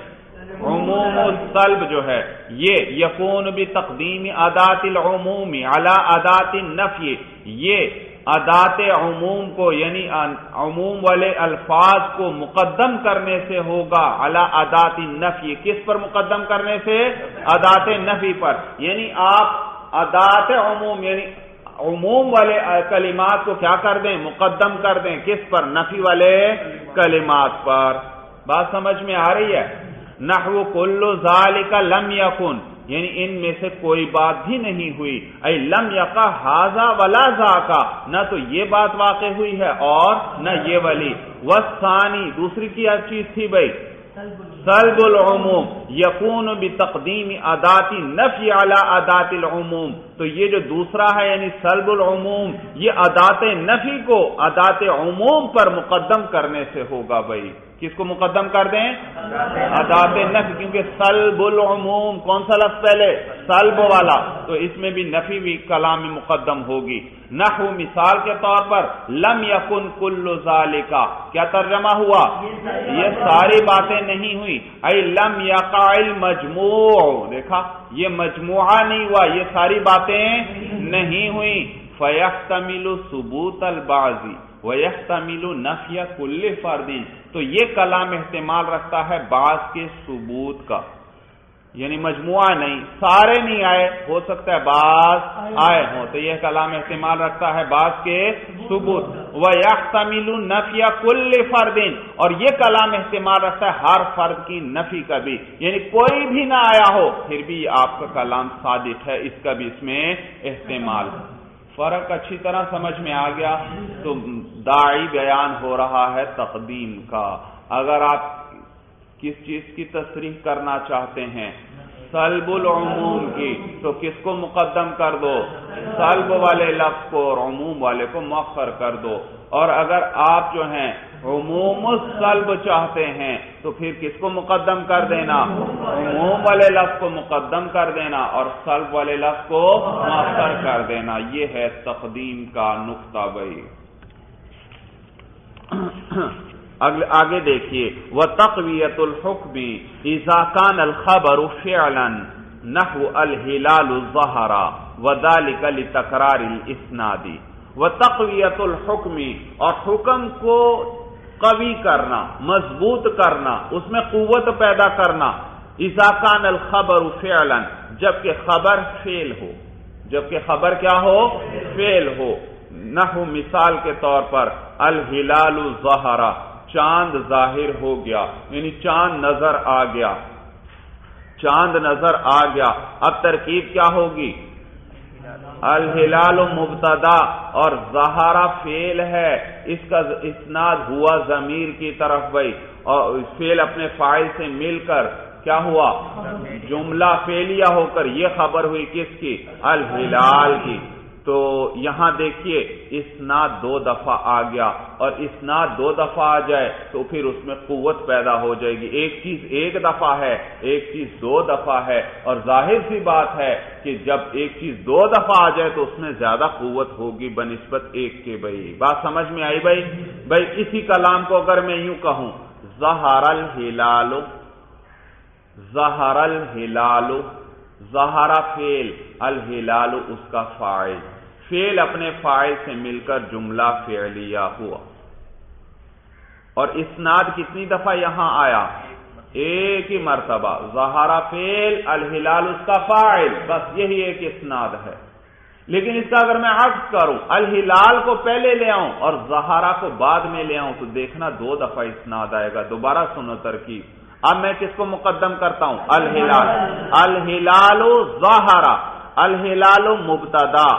عموم السلب جو ہے، یہ یکون بتقدیم ادات العموم علی ادات النفی، یہ ادات عموم کو یعنی عموم والے الفاظ کو مقدم کرنے سے ہوگا، علی ادات النفی، کس پر مقدم کرنے سے؟ ادات نفی پر، یعنی آپ ادات عموم یعنی عموم والے کلمات کو کیا کر دیں؟ مقدم کر دیں، کس پر؟ نفی والے کلمات پر۔ بات سمجھ میں آ رہی ہے؟ نحو کل ذالک لم یکن، یعنی ان میں سے کوئی بات بھی نہیں ہوئی، ای لم یقع ھذا ولا ذاکا، نہ تو یہ بات واقع ہوئی ہے اور نہ یہ والی۔ والثانی، دوسری کیا چیز تھی بھائی؟ سلب العموم یکون بتقدیم ادات نفی علی ادات العموم، تو یہ جو دوسرا ہے یعنی سلب العموم، یہ ادات نفی کو ادات عموم پر مقدم کرنے سے ہوگا بھائی۔ کس کو مقدم کر دیں؟ ادات نفی، کیونکہ سلب العموم کون سا لفظ پہلے؟ سلب والا، تو اس میں بھی نفی بھی کلام میں مقدم ہوگی۔ نحو مثال کے طور پر لم یکن کل ذالک، کیا ترجمہ ہوا؟ یہ ساری باتیں نہیں ہوئی، ای لم یقع المجموع، دیکھا یہ مجموعہ نہیں ہوا، یہ ساری باتیں نہیں ہوئی۔ فیحتمل ثبوت البعض ویحتمل نفی کل فرد، تو یہ کلام احتمال رکھتا ہے بعض کے ثبوت کا، یعنی مجموعہ نہیں، سارے نہیں آئے، ہو سکتا ہے بعض آئے ہوں، تو یہ کلام احتمال رکھتا ہے بعض کے ثبوت۔ وَيَحْتَمِلُ نَفْيَ كُلِّ فَرْدٍ، اور یہ کلام احتمال رکھتا ہے ہر فرد کی نفی کا بھی، یعنی کوئی بھی نہ آیا ہو پھر بھی آپ کا کلام صادق ہے، اس کا بھی اس میں احتمال۔ فرق اچھی طرح سمجھ میں آ گیا؟ تو داعی بیان ہو رہا ہے تقدیم کا، اگر آپ کس چیز کی تصریح کرنا چاہتے ہیں؟ سلب العموم کی، تو کس کو مقدم کر دو؟ سلب والے لفظ کو، اور عموم والے کو مؤخر کر دو۔ اور اگر آپ جو ہیں عموم السلب چاہتے ہیں تو پھر کس کو مقدم کر دینا؟ عموم والے لفظ کو مقدم کر دینا اور سلب والے لفظ کو مؤخر کر دینا۔ یہ ہے تقدیم کا نقطہ بھائی۔ آگے دیکھیے، وَتَقْوِيَةُ الْحُكْمِ إِذَا كَانَ الْخَبَرُ فِعْلًا نَحْوَ الْهِلَالُ ظَهَرَ وَذَلِكَ لِتَكْرَارِ الْإِسْنَادِ۔ وَتَقْوِيَةُ الْحُكْمِ، اور حکم کو قوی کرنا، مضبوط کرنا، اس میں قوت پیدا کرنا، إِذَا كَانَ الْخَبَرُ فِعْلًا، جبکہ خبر فعل ہو، جبکہ خبر کیا ہو؟ فعل ہو۔ نحو مثال کے طور پر الہلال ظہر، چاند ظاہر ہو گیا، یعنی چاند نظر آ گیا، چاند نظر آ گیا۔ اب ترکیب کیا ہوگی؟ الہلال مبتدا اور ظہر فعل ہے، اس کا اسناد ہوا ضمیر کی طرف بھائی، اور فعل اپنے فاعل سے مل کر کیا ہوا؟ جملہ فعلیہ ہو کر یہ خبر ہوئی کس کی؟ الہلال کی۔ تو یہاں دیکھیے اسناد دو دفعہ آ گیا، اور اسناد دو دفعہ آ جائے تو پھر اس میں قوت پیدا ہو جائے گی۔ ایک چیز ایک دفعہ ہے، ایک چیز دو دفعہ ہے، اور ظاہر سی بات ہے کہ جب ایک چیز دو دفعہ آ جائے تو اس میں زیادہ قوت ہوگی بنسبت ایک کے بھائی۔ بات سمجھ میں آئی بھائی؟ بھائی اسی کلام کو اگر میں یوں کہوں ظہر الہلال، ظہر الہلال، ظہر فعل، الہلال اس کا فاعل، فعل اپنے فاعل سے مل کر جملہ فعلیہ ہوا، اور اسناد کتنی دفعہ یہاں آیا؟ ایک ہی مرتبہ، ظہر فعل، الہلال اس کا فاعل، بس یہی ایک اسناد ہے۔ لیکن اس کا اگر میں عکس کروں، الہلال کو پہلے لے آؤں اور ظہرہ کو بعد میں لے آؤں تو دیکھنا دو دفعہ اسناد آئے گا۔ دوبارہ سنو ترکیب، اب میں کس کو مقدم کرتا ہوں؟ الہلال، الہلال ظہر، الہلال مبتدا،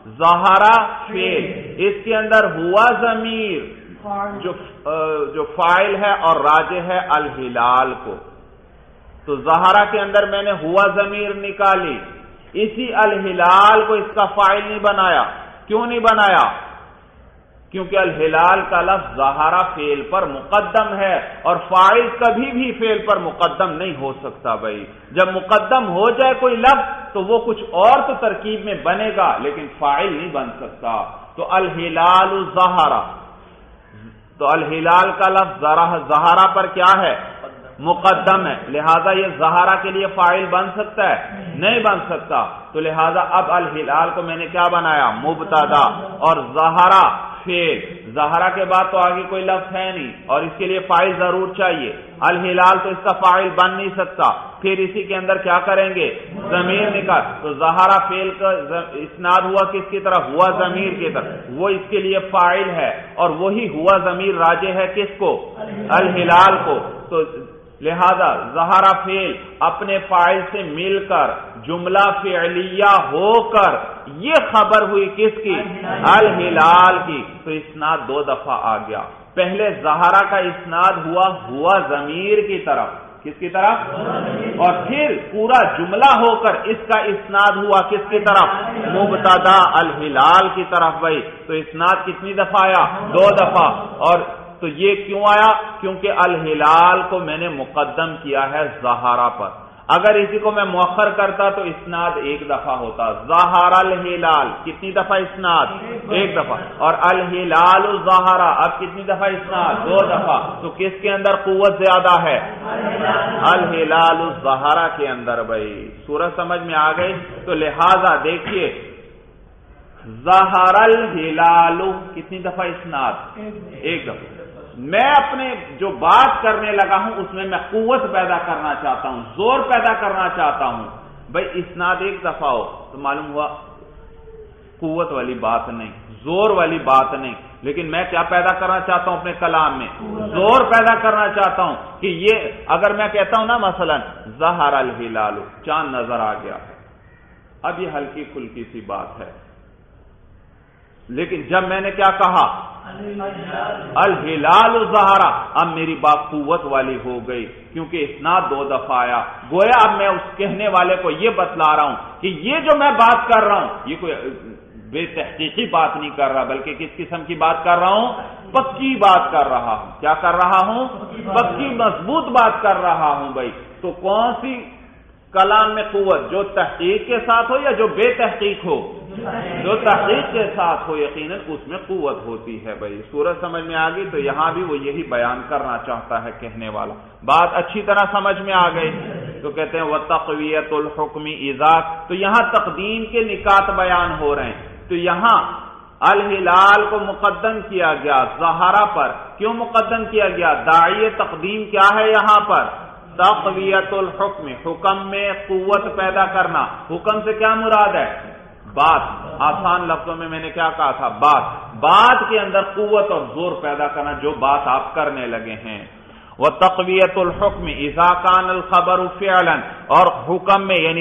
ظہرا فعل، اس کے اندر ہوا ضمیر جو فاعل ہے اور راجع ہے الہلال کو، تو ظہرا کے اندر میں نے ہوا ضمیر نکالی، اسی الہلال کو اس کا فاعل نہیں بنایا۔ کیوں نہیں بنایا؟ کیونکہ الہلال کا لفظ ظہرا فعل پر مقدم ہے، اور فاعل کبھی بھی فعل پر مقدم نہیں ہو سکتا بھائی۔ جب مقدم ہو جائے کوئی لفظ تو وہ کچھ اور تو ترکیب میں بنے گا، لیکن فاعل نہیں بن سکتا۔ تو الہلال ظہرا، تو الہلال کا لفظ ظہرا پر کیا ہے؟ مقدم ہے، لہذا یہ ظہرا کے لیے فاعل بن سکتا ہے؟ نہیں بن سکتا۔ تو لہذا اب الہلال کو میں نے کیا بنایا؟ مبتدا، اور ظہرا فعل، ظہرا کے بعد تو آگے کوئی لفظ ہے نہیں، اور اس کے لیے فاعل ضرور چاہیے۔ الہلال تو اس کا فاعل بن نہیں سکتا، پھر اسی کے اندر کیا کریں گے؟ ضمیر نکال، تو ظہرا فعل کا اسناد ہوا کس کی طرف؟ ہوا ضمیر کی طرف، وہ اس کے لیے فاعل ہے، اور وہی ہوا ضمیر راجع ہے کس کو؟ الہلال کو۔ تو لہذا ظہرا فعل اپنے فاعل سے مل کر جملہ فعلیہ ہو کر یہ خبر ہوئی کس کی؟ الہلال کی۔ تو اسناد دو دفعہ آ گیا، پہلے ظہرا کا اسناد ہوا ضمیر کی طرف، کس کی طرف؟ اور پھر پورا جملہ ہو کر اس کا اسناد ہوا کس کی طرف؟ مبتدا الہلال کی طرف بھائی۔ تو اسناد کتنی دفعہ آیا؟ دو دفعہ۔ اور تو یہ کیوں آیا؟ کیونکہ الہلال کو میں نے مقدم کیا ہے ظہرا پر، اگر اسی کو میں مؤخر کرتا تو اسناد ایک دفعہ ہوتا۔ ظہر الہلال، کتنی دفعہ اسناد؟ ایک دفعہ۔ اور الہلال ظہرا، اب کتنی دفعہ اسناد؟ دو دفعہ۔ تو کس کے اندر قوت زیادہ ہے؟ الہلال ظہرا کے اندر بھائی۔ سورج سمجھ میں آ گئی؟ تو لہذا دیکھیے ظہر الہلال کتنی دفعہ اسناد؟ ایک دفعہ۔ میں اپنے جو بات کرنے لگا ہوں اس میں قوت پیدا کرنا چاہتا ہوں، زور پیدا کرنا چاہتا ہوں بھائی، اسناد ایک دفعہ ہو تو معلوم ہوا قوت والی بات نہیں، زور والی بات نہیں، لیکن میں کیا پیدا کرنا چاہتا ہوں اپنے کلام میں؟ زور پیدا کرنا چاہتا ہوں کہ یہ اگر میں کہتا ہوں نا مثلا ظہر الہلال، چاند نظر آ گیا، اب یہ ہلکی پھلکی سی بات ہے، لیکن جب میں نے کیا کہا؟ الہلال ظہرا، اب میری بات قوت والی ہو گئی، کیونکہ اسناد دو دفعہ آیا۔ گویا اب میں اس کہنے والے کو یہ بتلا رہا ہوں کہ یہ جو میں بات کر رہا ہوں یہ کوئی بے تحقیقی بات نہیں کر رہا، بلکہ کس قسم کی بات کر رہا ہوں؟ پکی بات کر رہا ہوں۔ کیا کر رہا ہوں؟ پکی مضبوط بات کر رہا ہوں بھائی۔ تو کون سی کلام میں قوت؟ جو تحقیق کے ساتھ ہو یا جو بے تحقیق ہو؟ جو تحقیق کے ساتھ ہو یقیناً اس میں قوت ہوتی ہے بھائی۔ سورج سمجھ میں آ گئی؟ تو یہاں بھی وہ یہی بیان کرنا چاہتا ہے کہنے والا۔ بات اچھی طرح سمجھ میں آ گئی؟ تو کہتے ہیں وَتَقْوِيَةُ الْحُكْمِ إِذَا، تو یہاں تقدیم کے نکات بیان ہو رہے ہیں۔ تو یہاں الہلال کو مقدم کیا گیا ظہرا پر، کیوں مقدم کیا گیا؟ داعی تقدیم کیا ہے یہاں پر؟ تقویت الحکم، حکم میں قوت پیدا کرنا۔ حکم سے کیا مراد ہے؟ بات، آسان لفظوں میں نے کیا کہا تھا؟ بات کے اندر قوت اور زور پیدا کرنا، جو بات آپ کرنے لگے ہیں۔ وَتَقْوِيَةُ الْحُكْمِ إِذَا كَانَ الْخَبَرُ فِعْلًا، اور حکم میں یعنی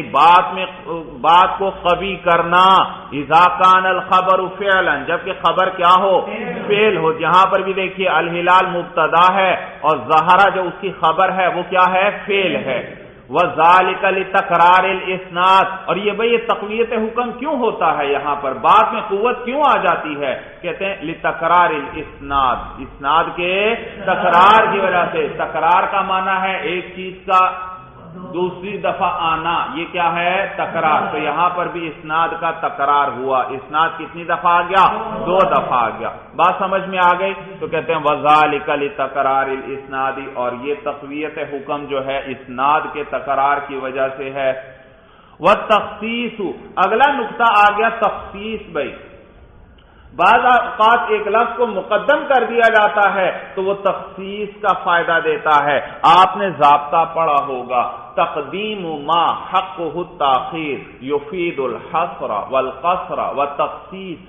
بات کو قوی کرنا، إِذَا كَانَ الْخَبَرُ فِعْلًا، جبکہ خبر کیا ہو؟ فعل ہو۔ یہاں پر بھی دیکھیے الہلال مبتدا ہے اور ظہرا جو اس کی خبر ہے وہ کیا ہے؟ فعل ہے۔ وَذَلِكَ لِتَكْرَارِ الْإِسْنَادِ، اور یہ بھئی یہ تقویت حکم کیوں ہوتا ہے یہاں پر؟ بات میں قوت کیوں آ جاتی ہے؟ کہتے ہیں لِتَكْرَارِ الْإِسْنَادِ، اسناد کے تکرار کی وجہ سے۔ تکرار کا معنی ہے ایک چیز کا دوسری دفعہ آنا، یہ کیا ہے؟ تکرار۔ تو یہاں پر بھی اسناد کا تکرار ہوا۔ اسناد کتنی دفعہ آ گیا؟ دو دفعہ آ گیا۔ بات سمجھ میں آ گئی؟ تو کہتے ہیں وَذَلِكَ لِتَكْرَارِ الْإِسْنَادِ، اور یہ تقویت حکم جو ہے اسناد کے تکرار کی وجہ سے ہے۔ وَالتَّخْصِيصُ، اگلا نقطہ آ گیا تخصیص بھائی۔ بعض اوقات ایک لفظ کو مقدم کر دیا جاتا ہے تو وہ تخصیص کا فائدہ دیتا ہے۔ آپ نے ضابطہ پڑھا ہوگا، تقدیم ما حقه التاخیر یفید الحصر والقصر والتخصیص۔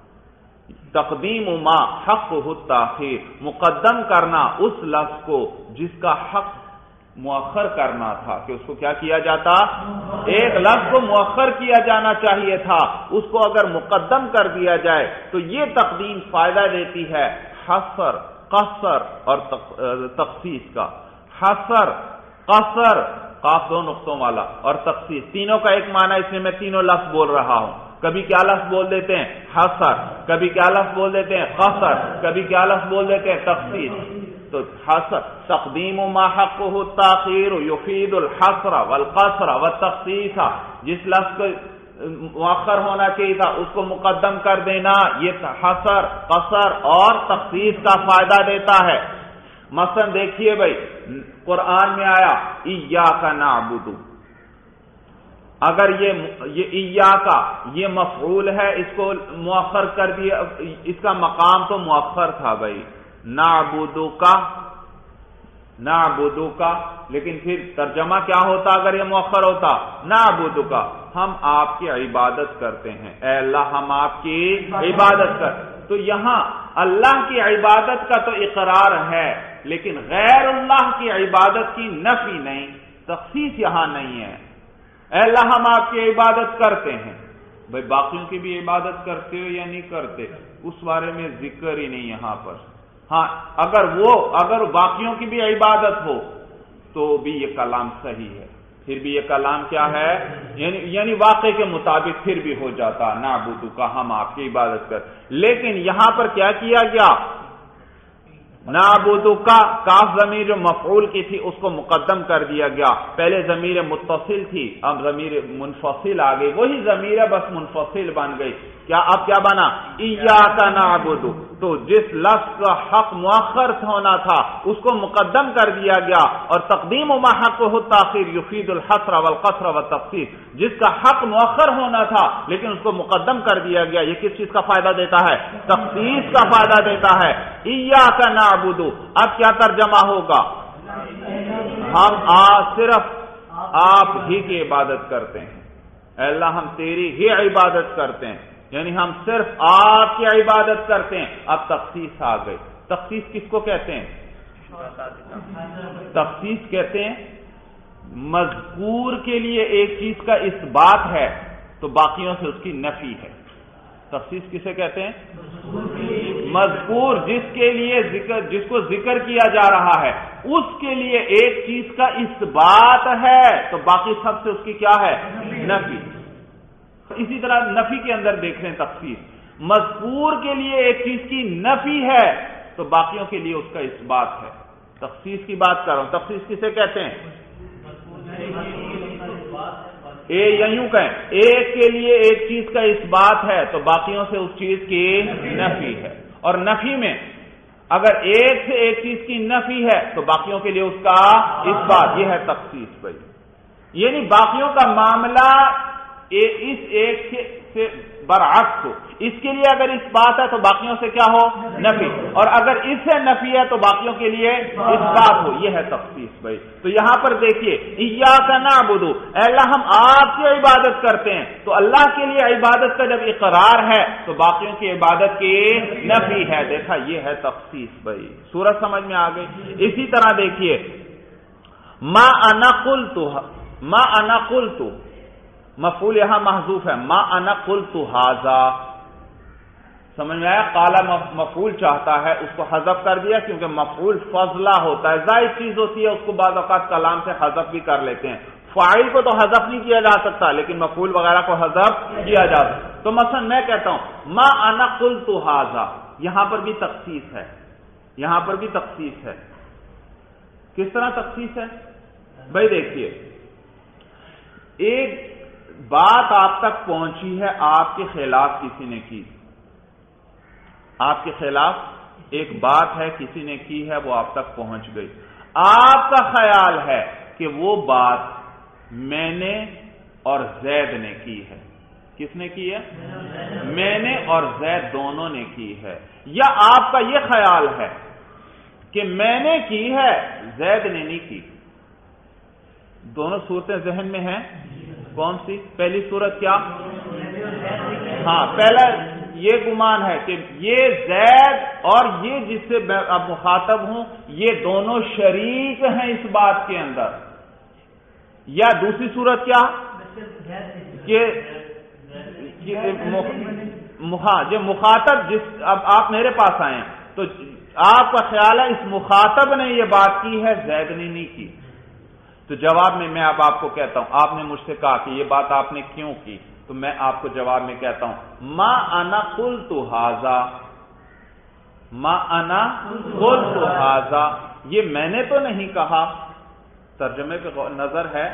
تقدیم ما حقه التاخیر، مقدم کرنا اس لفظ کو جس کا حق مؤخر کرنا تھا کہ اس کو کیا کیا جاتا، ایک لفظ کو مؤخر کیا جانا چاہیے تھا، اس کو اگر مقدم کر دیا جائے تو یہ تقدیم فائدہ دیتی ہے حصر، قصر اور تخصیص کا۔ حصر، قصر، قاف دو نقطوں والا، اور تخصیص، تینوں کا ایک معنی، اس میں میں تینوں لفظ بول رہا ہوں۔ کبھی کیا لفظ بول دیتے ہیں حصر، کبھی کیا لفظ بول دیتے ہیں قصر، کبھی کیا لفظ بول دیتے ہیں تخصیص۔ تو حصر، تقدیم ما حقه التاخیر یفید الحصر والقصر والتخصیص، جس لفظ کو مؤخر ہونا چاہیے تھا اس کو مقدم کر دینا، یہ حصر، قصر اور تخصیص کا فائدہ دیتا ہے۔ مثلا دیکھیے بھائی، قرآن میں آیا ایاک نعبد، اگر یہ ایاک یہ مفعول ہے، اس کو مؤخر کر دیا، اس کا مقام تو مؤخر تھا بھائی، نعبدک، لیکن پھر ترجمہ کیا ہوتا اگر یہ مؤخر ہوتا، نعبدک، ہم آپ کی عبادت کرتے ہیں، اے اللہ ہم آپ کی عبادت کر۔ تو یہاں اللہ کی عبادت کا تو اقرار ہے، لیکن غیر اللہ کی عبادت کی نفی نہیں، تخصیص یہاں نہیں ہے۔ اے اللہ ہم آپ کی عبادت کرتے ہیں، بھائی باقیوں کی بھی عبادت کرتے ہو یا نہیں کرتے، اس بارے میں ذکر ہی نہیں یہاں پر۔ ہاں اگر باقیوں کی بھی عبادت ہو تو بھی یہ کلام صحیح ہے، پھر بھی یہ کلام کیا ہے، یعنی واقع کے مطابق پھر بھی ہو جاتا نعبدو کا، ہم آپ کی عبادت کر۔ لیکن یہاں پر کیا کیا گیا، نعبدو کا کاف ضمیر جو مفعول کی تھی اس کو مقدم کر دیا گیا، پہلے ضمیر متصل تھی اب ضمیر منفصل آ گئی، وہی ضمیر بس منفصل بن گئی، کیا اب کیا بنا، ایاک نعبد، تو جس لفظ کا حق مؤخر ہونا تھا اس کو مقدم کر دیا گیا، اور تقدیم ما حقه التاخیر یفید الحصر والقصر والتخصیص، جس کا حق مؤخر ہونا تھا لیکن اس کو مقدم کر دیا گیا، یہ کس چیز کا فائدہ دیتا ہے، تخصیص کا فائدہ دیتا ہے۔ ایاک نعبد، اب کیا ترجمہ ہوگا، ہم صرف آپ ہی کی عبادت کرتے ہیں، اے اللہ ہم تیری ہی عبادت کرتے ہیں، یعنی ہم صرف آپ کی عبادت کرتے ہیں۔ اب تخصیص آ گئی، تخصیص کس کو کہتے ہیں، تخصیص کہتے ہیں مذکور کے لیے ایک چیز کا اثبات ہے تو باقیوں سے اس کی نفی ہے۔ تخصیص کسے کہتے ہیں، مذکور جس کے لیے جس کو ذکر کیا جا رہا ہے اس کے لیے ایک چیز کا اثبات ہے تو باقی سب سے اس کی کیا ہے، نفی۔ اسی طرح نفی کے اندر دیکھ رہے ہیں تخصیص، مذکور کے لیے ایک چیز کی نفی ہے تو باقیوں کے لیے اس کا اثبات ہے۔ تخصیص کی بات کر رہا ہوں، تخصیص کسے کہتے ہیں، یوں کہیں ایک کے لیے ایک چیز کا اثبات ہے تو باقیوں سے اس چیز کی نفی ہے، اور نفی میں اگر ایک سے ایک چیز کی نفی ہے تو باقیوں کے لیے اس کا اثبات، یہ ہے تخصیص بھائی، یعنی باقیوں کا معاملہ اس ایک سے برعکس ہو، اس کے لیے اگر اس بات ہے تو باقیوں سے کیا ہو، نفی، اور اگر اس سے نفی ہے تو باقیوں کے لیے اس بات ہو، یہ ہے تخصیص بھائی۔ تو یہاں پر دیکھیے ایاک نعبد، اے اللہ ہم آپ کی عبادت کرتے ہیں، تو اللہ کے لیے عبادت کا جب اقرار ہے تو باقیوں کی عبادت کی نفی ہے، دیکھا یہ ہے تخصیص بھائی، سورج سمجھ میں آ گئی۔ اسی طرح دیکھیے ما انا قلت، مفعول یہاں محذوف ہے، ما انا قلت ھذا، سمجھ میں آیا، قال مفعول چاہتا ہے اس کو حذف کر دیا کیونکہ مفعول فضلہ ہوتا ہے، زائد چیز ہوتی ہے، اس کو بعض اوقات کلام سے حذف بھی کر لیتے ہیں، فاعل کو تو حذف نہیں کیا جا سکتا لیکن مفعول وغیرہ کو حذف کیا جا سکتا۔ تو مثلا میں کہتا ہوں ما انا قلت ھذا، یہاں پر بھی تخصیص ہے، یہاں پر بھی تخصیص ہے۔ کس طرح تخصیص ہے بھائی، دیکھیے ایک بات آپ تک پہنچی ہے، آپ کے خلاف کسی نے کی، آپ کے خلاف ایک بات ہے کسی نے کی ہے، وہ آپ تک پہنچ گئی، آپ کا خیال ہے کہ وہ بات میں نے اور زید نے کی ہے، کس نے کی ہے، میں نے اور زید دونوں نے کی ہے، یا آپ کا یہ خیال ہے کہ میں نے کی ہے زید نے نہیں کی، دونوں صورتیں ذہن میں ہیں، کون سی، پہلی صورت کیا، ہاں پہلا یہ گمان ہے کہ یہ زید اور یہ جس سے اب مخاطب ہوں یہ دونوں شریک ہیں اس بات کے اندر، یا دوسری صورت کیا کہ جو مخاطب جس اب آپ میرے پاس آئے ہیں تو آپ کا خیال ہے اس مخاطب نے یہ بات کی ہے، زید نے نہیں کی. تو جواب میں اب آپ کو کہتا ہوں، آپ نے مجھ سے کہا کہ یہ بات آپ نے کیوں کی، تو میں آپ کو جواب میں کہتا ہوں ما انا قلت ھذا، ما انا قلت ھذا، یہ میں نے تو نہیں کہا. ترجمے پہ نظر ہے،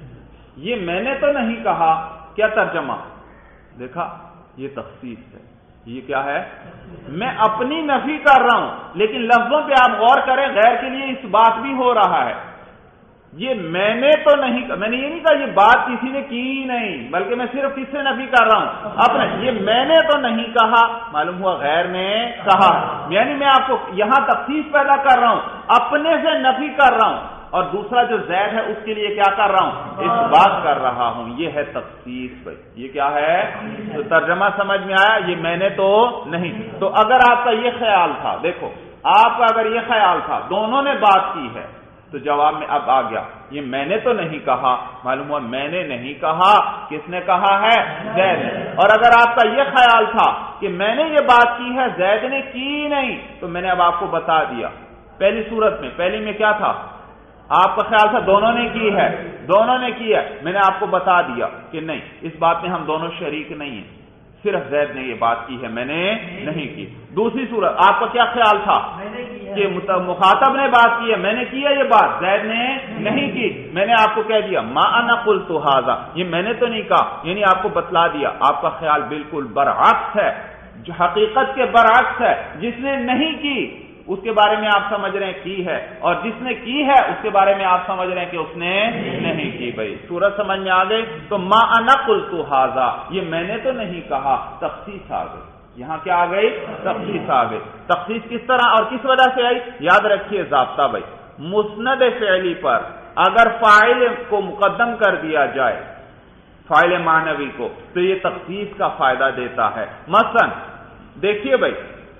یہ میں نے تو نہیں کہا. کیا ترجمہ دیکھا، یہ تخصیص ہے. یہ کیا ہے؟ میں اپنی نفی کر رہا ہوں، لیکن لفظوں پہ آپ غور کریں، غیر کے لیے اس بات بھی ہو رہا ہے. یہ میں نے تو نہیں، میں نے یہ نہیں کہا یہ بات کسی نے کی ہی نہیں، بلکہ میں صرف کس سے نفی کر رہا ہوں؟ اپنے. یہ میں نے تو نہیں کہا، معلوم ہوا غیر نے کہا، یعنی میں آپ کو یہاں تخصیص پیدا کر رہا ہوں، اپنے سے نفی کر رہا ہوں، اور دوسرا جو زید ہے اس کے لیے کیا کر رہا ہوں؟ اس بات کر رہا ہوں. یہ ہے تخصیص. بھائی یہ کیا ہے؟ تو ترجمہ سمجھ میں آیا؟ یہ میں نے تو نہیں. تو اگر آپ کا یہ خیال تھا، دیکھو آپ کا اگر یہ خیال تھا دونوں نے بات کی ہے، تو جواب میں اب آ گیا یہ میں نے تو نہیں کہا، معلوم ہوا میں نے نہیں کہا، کس نے کہا ہے؟ زید نے. اور اگر آپ کا یہ خیال تھا کہ میں نے یہ بات کی ہے زید نے کی نہیں، تو میں نے اب آپ کو بتا دیا. پہلی صورت میں، پہلی میں کیا تھا؟ آپ کا خیال تھا دونوں نے کی ہے، دونوں نے کی ہے. میں نے آپ کو بتا دیا کہ نہیں، اس بات میں ہم دونوں شریک نہیں ہیں، صرف زید نے یہ بات کی ہے، میں نے نہیں کی. دوسری صورت آپ کا کیا خیال تھا کہ مخاطب نے بات کی ہے، میں نے کی ہے یہ بات، زید نے نہیں کی. میں نے آپ کو کہہ دیا ما انا قلت ھذا، یہ میں نے تو نہیں کہا، یعنی آپ کو بتلا دیا. آپ کا خیال بالکل برعکس ہے، جو حقیقت کے برعکس ہے. جس نے نہیں کی اس کے بارے میں آپ سمجھ رہے ہیں کی ہے، اور جس نے کی ہے اس کے بارے میں آپ سمجھ رہے ہیں کہ اس نے نہیں کی. بھائی صورت سمجھ میں آ گئی. تو ما انا قلت ھذا، یہ میں نے تو نہیں کہا، تخصیص آ گئی. یہاں کیا آ گئی؟ تخصیص آ گئی. تخصیص کس طرح اور کس وجہ سے آئی؟ یاد رکھیے ضابطہ بھائی، مسند فعلی پر اگر فاعل کو مقدم کر دیا جائے، فاعل معنوی کو، تو یہ تخصیص کا فائدہ دیتا ہے. مثلا دیکھیے بھائی،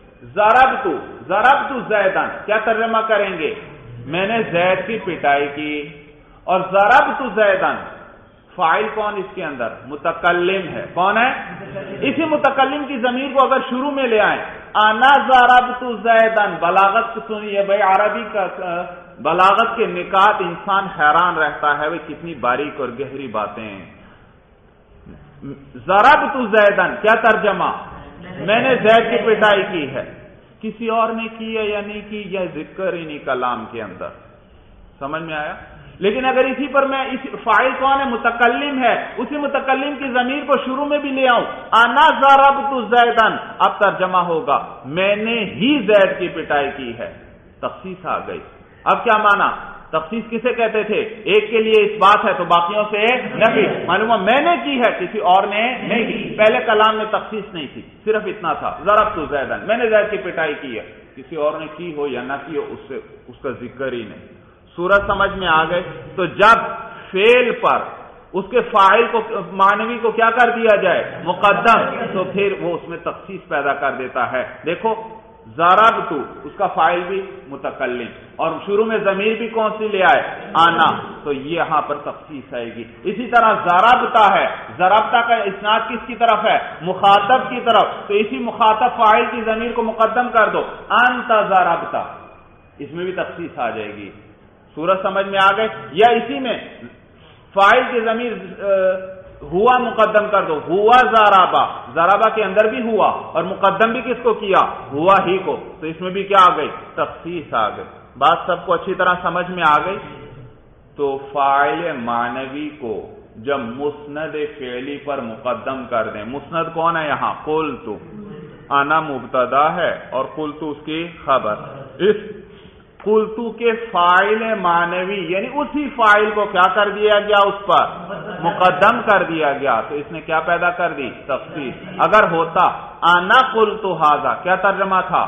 ضربت زیدن، کیا ترجمہ کریں گے؟ میں نے زید کی پٹائی کی. اور ضربت زیدن، فاعل کون اس کے اندر؟ متکلم ہے. کون ہے؟ اسی متکلم کی ضمیر کو اگر شروع میں لے آئیں، انا ضربت زیدن، بلاغت سنیے بھائی، عربی کا بلاغت کے نکات انسان حیران رہتا ہے، وہ کتنی باریک اور گہری باتیں ہیں. ضربت زیدن کیا ترجمہ؟ میں نے زید کی پٹائی کی ہے. کسی اور نے کی ہے یا نہیں کی، یہ ذکر ہی نہیں کلام کے اندر. سمجھ میں آیا؟ لیکن اگر اسی پر میں فاعل کون ہے؟ متکلم ہے، اسی متکلم کی ضمیر کو شروع میں بھی لے آؤں، انا ضربت زیدن، اب ترجمہ ہوگا میں نے ہی زید کی پٹائی کی ہے. تخصیص آ گئی. اب کیا مانا؟ تخصیص کسے کہتے تھے؟ ایک کے لیے اس بات ہے تو باقیوں سے نفی. معلوم ہے میں نے کی ہے، کسی اور نے نہیں کی. پہلے کلام میں تخصیص نہیں تھی، صرف اتنا تھا ضربت زیدن، میں نے زید کی پٹائی کی ہے. کسی اور نے کی ہو یا نہ کی ہو اس کا ذکر ہی نہیں. صورت سمجھ میں آ گئی. تو جب فعل پر اس کے فاعل کو معنوی کو کیا کر دیا جائے؟ مقدم، تو پھر وہ اس میں تخصیص پیدا کر دیتا ہے. دیکھو ضربت، اس کا فاعل بھی متکلم، اور شروع میں ضمیر بھی کون سی لے آئے؟ آنا، تو یہ یہاں پر تخصیص آئے گی. اسی طرح ضربتا ہے، ضربتا کا اسناد کس کی طرف ہے؟ مخاطب کی طرف، تو اسی مخاطب فاعل کی ضمیر کو مقدم کر دو، انت ضربتا، اس میں بھی تخصیص آ جائے گی. صورت سمجھ میں آ گئے؟ یا اسی میں فاعل کی ضمیر ہوا مقدم کر دو، ہوا ضربا، ضربا کے اندر بھی ہوا اور مقدم بھی کس کو کیا؟ ہوا ہی کو، تو اس میں بھی کیا آ گئی؟ تخصیص آ گئی. بات سب کو اچھی طرح سمجھ میں آ گئی. تو فاعل معنوی کو جب مسند فعلی پر مقدم کر دیں، مسند کون ہے یہاں؟ قلت، انا مبتدا ہے اور قلت اس کی خبر. اس قلت کے فاعل معنوی یعنی اسی فاعل کو کیا کر دیا گیا؟ اس پر مقدم کر دیا گیا. تو اس نے کیا پیدا کر دی؟ تخصیص. اگر ہوتا انا قلت ھذا، کیا ترجمہ تھا؟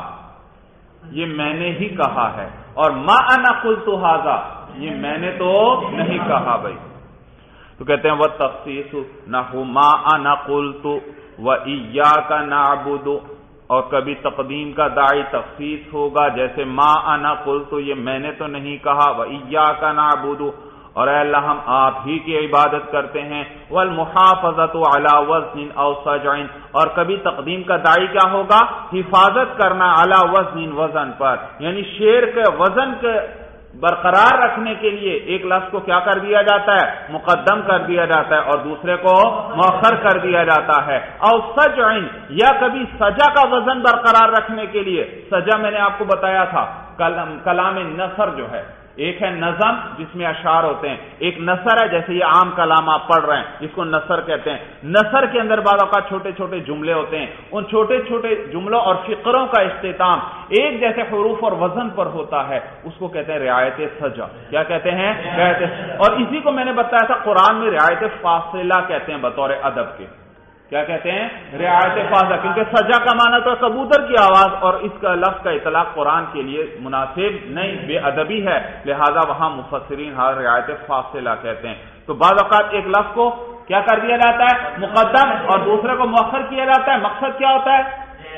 یہ میں نے ہی کہا ہے. اور ما انا قلت ھذا، یہ میں نے تو نہیں کہا. بھائی تو کہتے ہیں وہ تخصیص نحو ما انا قلت وَإِيَّاكَ نَعْبُدُ، اور کبھی تقدیم کا داعی تخصیص ہوگا، جیسے ما انا قلت، یہ میں نے تو نہیں کہا، وَإِيَّاكَ نَعْبُدُ، اور اے اللہ ہم آپ ہی کی عبادت کرتے ہیں، وَالْمُحَافَظَةُ عَلَى وَزْنٍ أَوْ سَجْعٍ، اور کبھی تقدیم کا داعی کیا ہوگا؟ حفاظت کرنا علی وزن، وزن پر، یعنی شعر کے وزن کے برقرار رکھنے کے لیے ایک لفظ کو کیا کر دیا جاتا ہے؟ مقدم کر دیا جاتا ہے، اور دوسرے کو مؤخر کر دیا جاتا ہے۔ او سجع، یا کبھی سجا کا وزن برقرار رکھنے کے لیے، سجا میں نے آپ کو بتایا تھا کلام نثر جو ہے، ایک ہے نظم جس میں اشعار ہوتے ہیں، ایک نثر ہے جیسے یہ عام کلام آپ پڑھ رہے ہیں جس کو نثر کہتے ہیں۔ نثر کے اندر بعض اوقات چھوٹے چھوٹے جملے ہوتے ہیں، ان چھوٹے چھوٹے جملوں اور فقروں کا اختتام ایک جیسے حروف اور وزن پر ہوتا ہے، اس کو کہتے ہیں رعایت سجا۔ کیا کہتے ہیں؟ اور اسی کو میں نے بتایا تھا قرآن میں رعایت فاصلہ کہتے ہیں بطور ادب کے۔ کیا کہتے ہیں؟ رعایت فاصلہ، کیونکہ سجا کا معنی تو کبوتر کی آواز، اور اس کا لفظ کا اطلاق قرآن کے لیے مناسب نہیں، بے ادبی ہے، لہذا وہاں مفسرین رعایت فاصلہ کہتے ہیں۔ تو بعض اوقات ایک لفظ کو کیا کر دیا جاتا ہے؟ مقدم، اور دوسرے کو مؤخر کیا جاتا ہے۔ مقصد کیا ہوتا ہے؟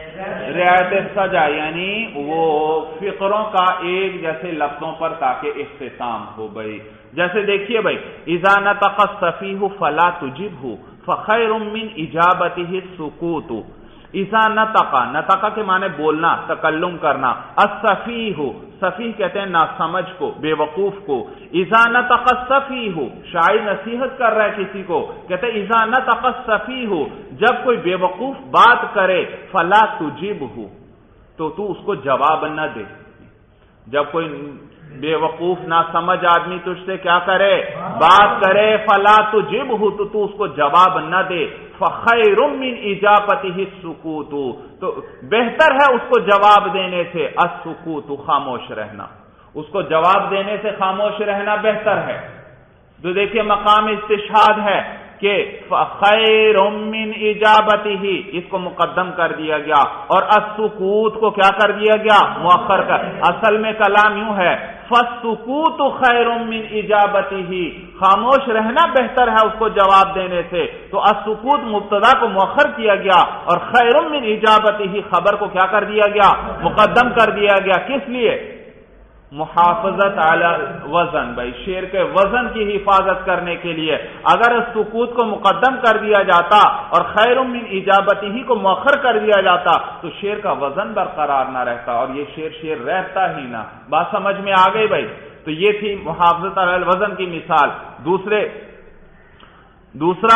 رعایت سجا، یعنی وہ فقروں کا ایک جیسے لفظوں پر تاکہ اختتام ہو۔ بھائی جیسے دیکھیے بھائی، اذا نطق السفیہ فلا تجبہ فخیر من اجابتہ السکوت۔ اذا نطق، نطق کے معنی بولنا، تکلم کرنا، السفیہ، سفیہ کہتے ہیں ناسمجھ کو، بے وقوف کو۔ اذا نطق السفیہ، شاعر نصیحت کر رہا ہے کسی کو، کہتے ہیں اذا نطق السفیہ، جب کوئی بے وقوف بات کرے، فلا تجبہ، تو اس کو جواب نہ دے۔ جب کوئی بے وقوف نہ سمجھ آدمی تجھ سے کیا کرے؟ بات کرے، فلا تجبہ، تو اس کو جواب نہ دے۔ فخیر من اجابتہ السکوت، تو بہتر ہے اس کو جواب دینے سے السکوت، خاموش رہنا، اس کو جواب دینے سے خاموش رہنا بہتر ہے۔ تو دیکھیے مقام استشہاد ہے کہ خیر من اجابتہ، اس کو مقدم کر دیا گیا، اور السکوت کو کیا کر دیا گیا؟ مؤخر کر۔ اصل میں کلام یوں ہے، فالسکوت خیر من اجابتہ، خاموش رہنا بہتر ہے اس کو جواب دینے سے، تو السکوت مبتدا کو مؤخر کیا گیا، اور خیر من اجابتہ خبر کو کیا کر دیا گیا؟ مقدم کر دیا گیا۔ کس لیے؟ محافظت علی وزن، بھائی شعر کے وزن کی حفاظت کرنے کے لیے۔ اگر سکوت کو مقدم کر دیا جاتا اور خیر من اجابتہ کو مؤخر کر دیا جاتا تو شعر کا وزن برقرار نہ رہتا، اور یہ شعر رہتا ہی نہ۔ بات سمجھ میں آ گئی بھائی؟ تو یہ تھی محافظت علی الوزن کی مثال۔ دوسرا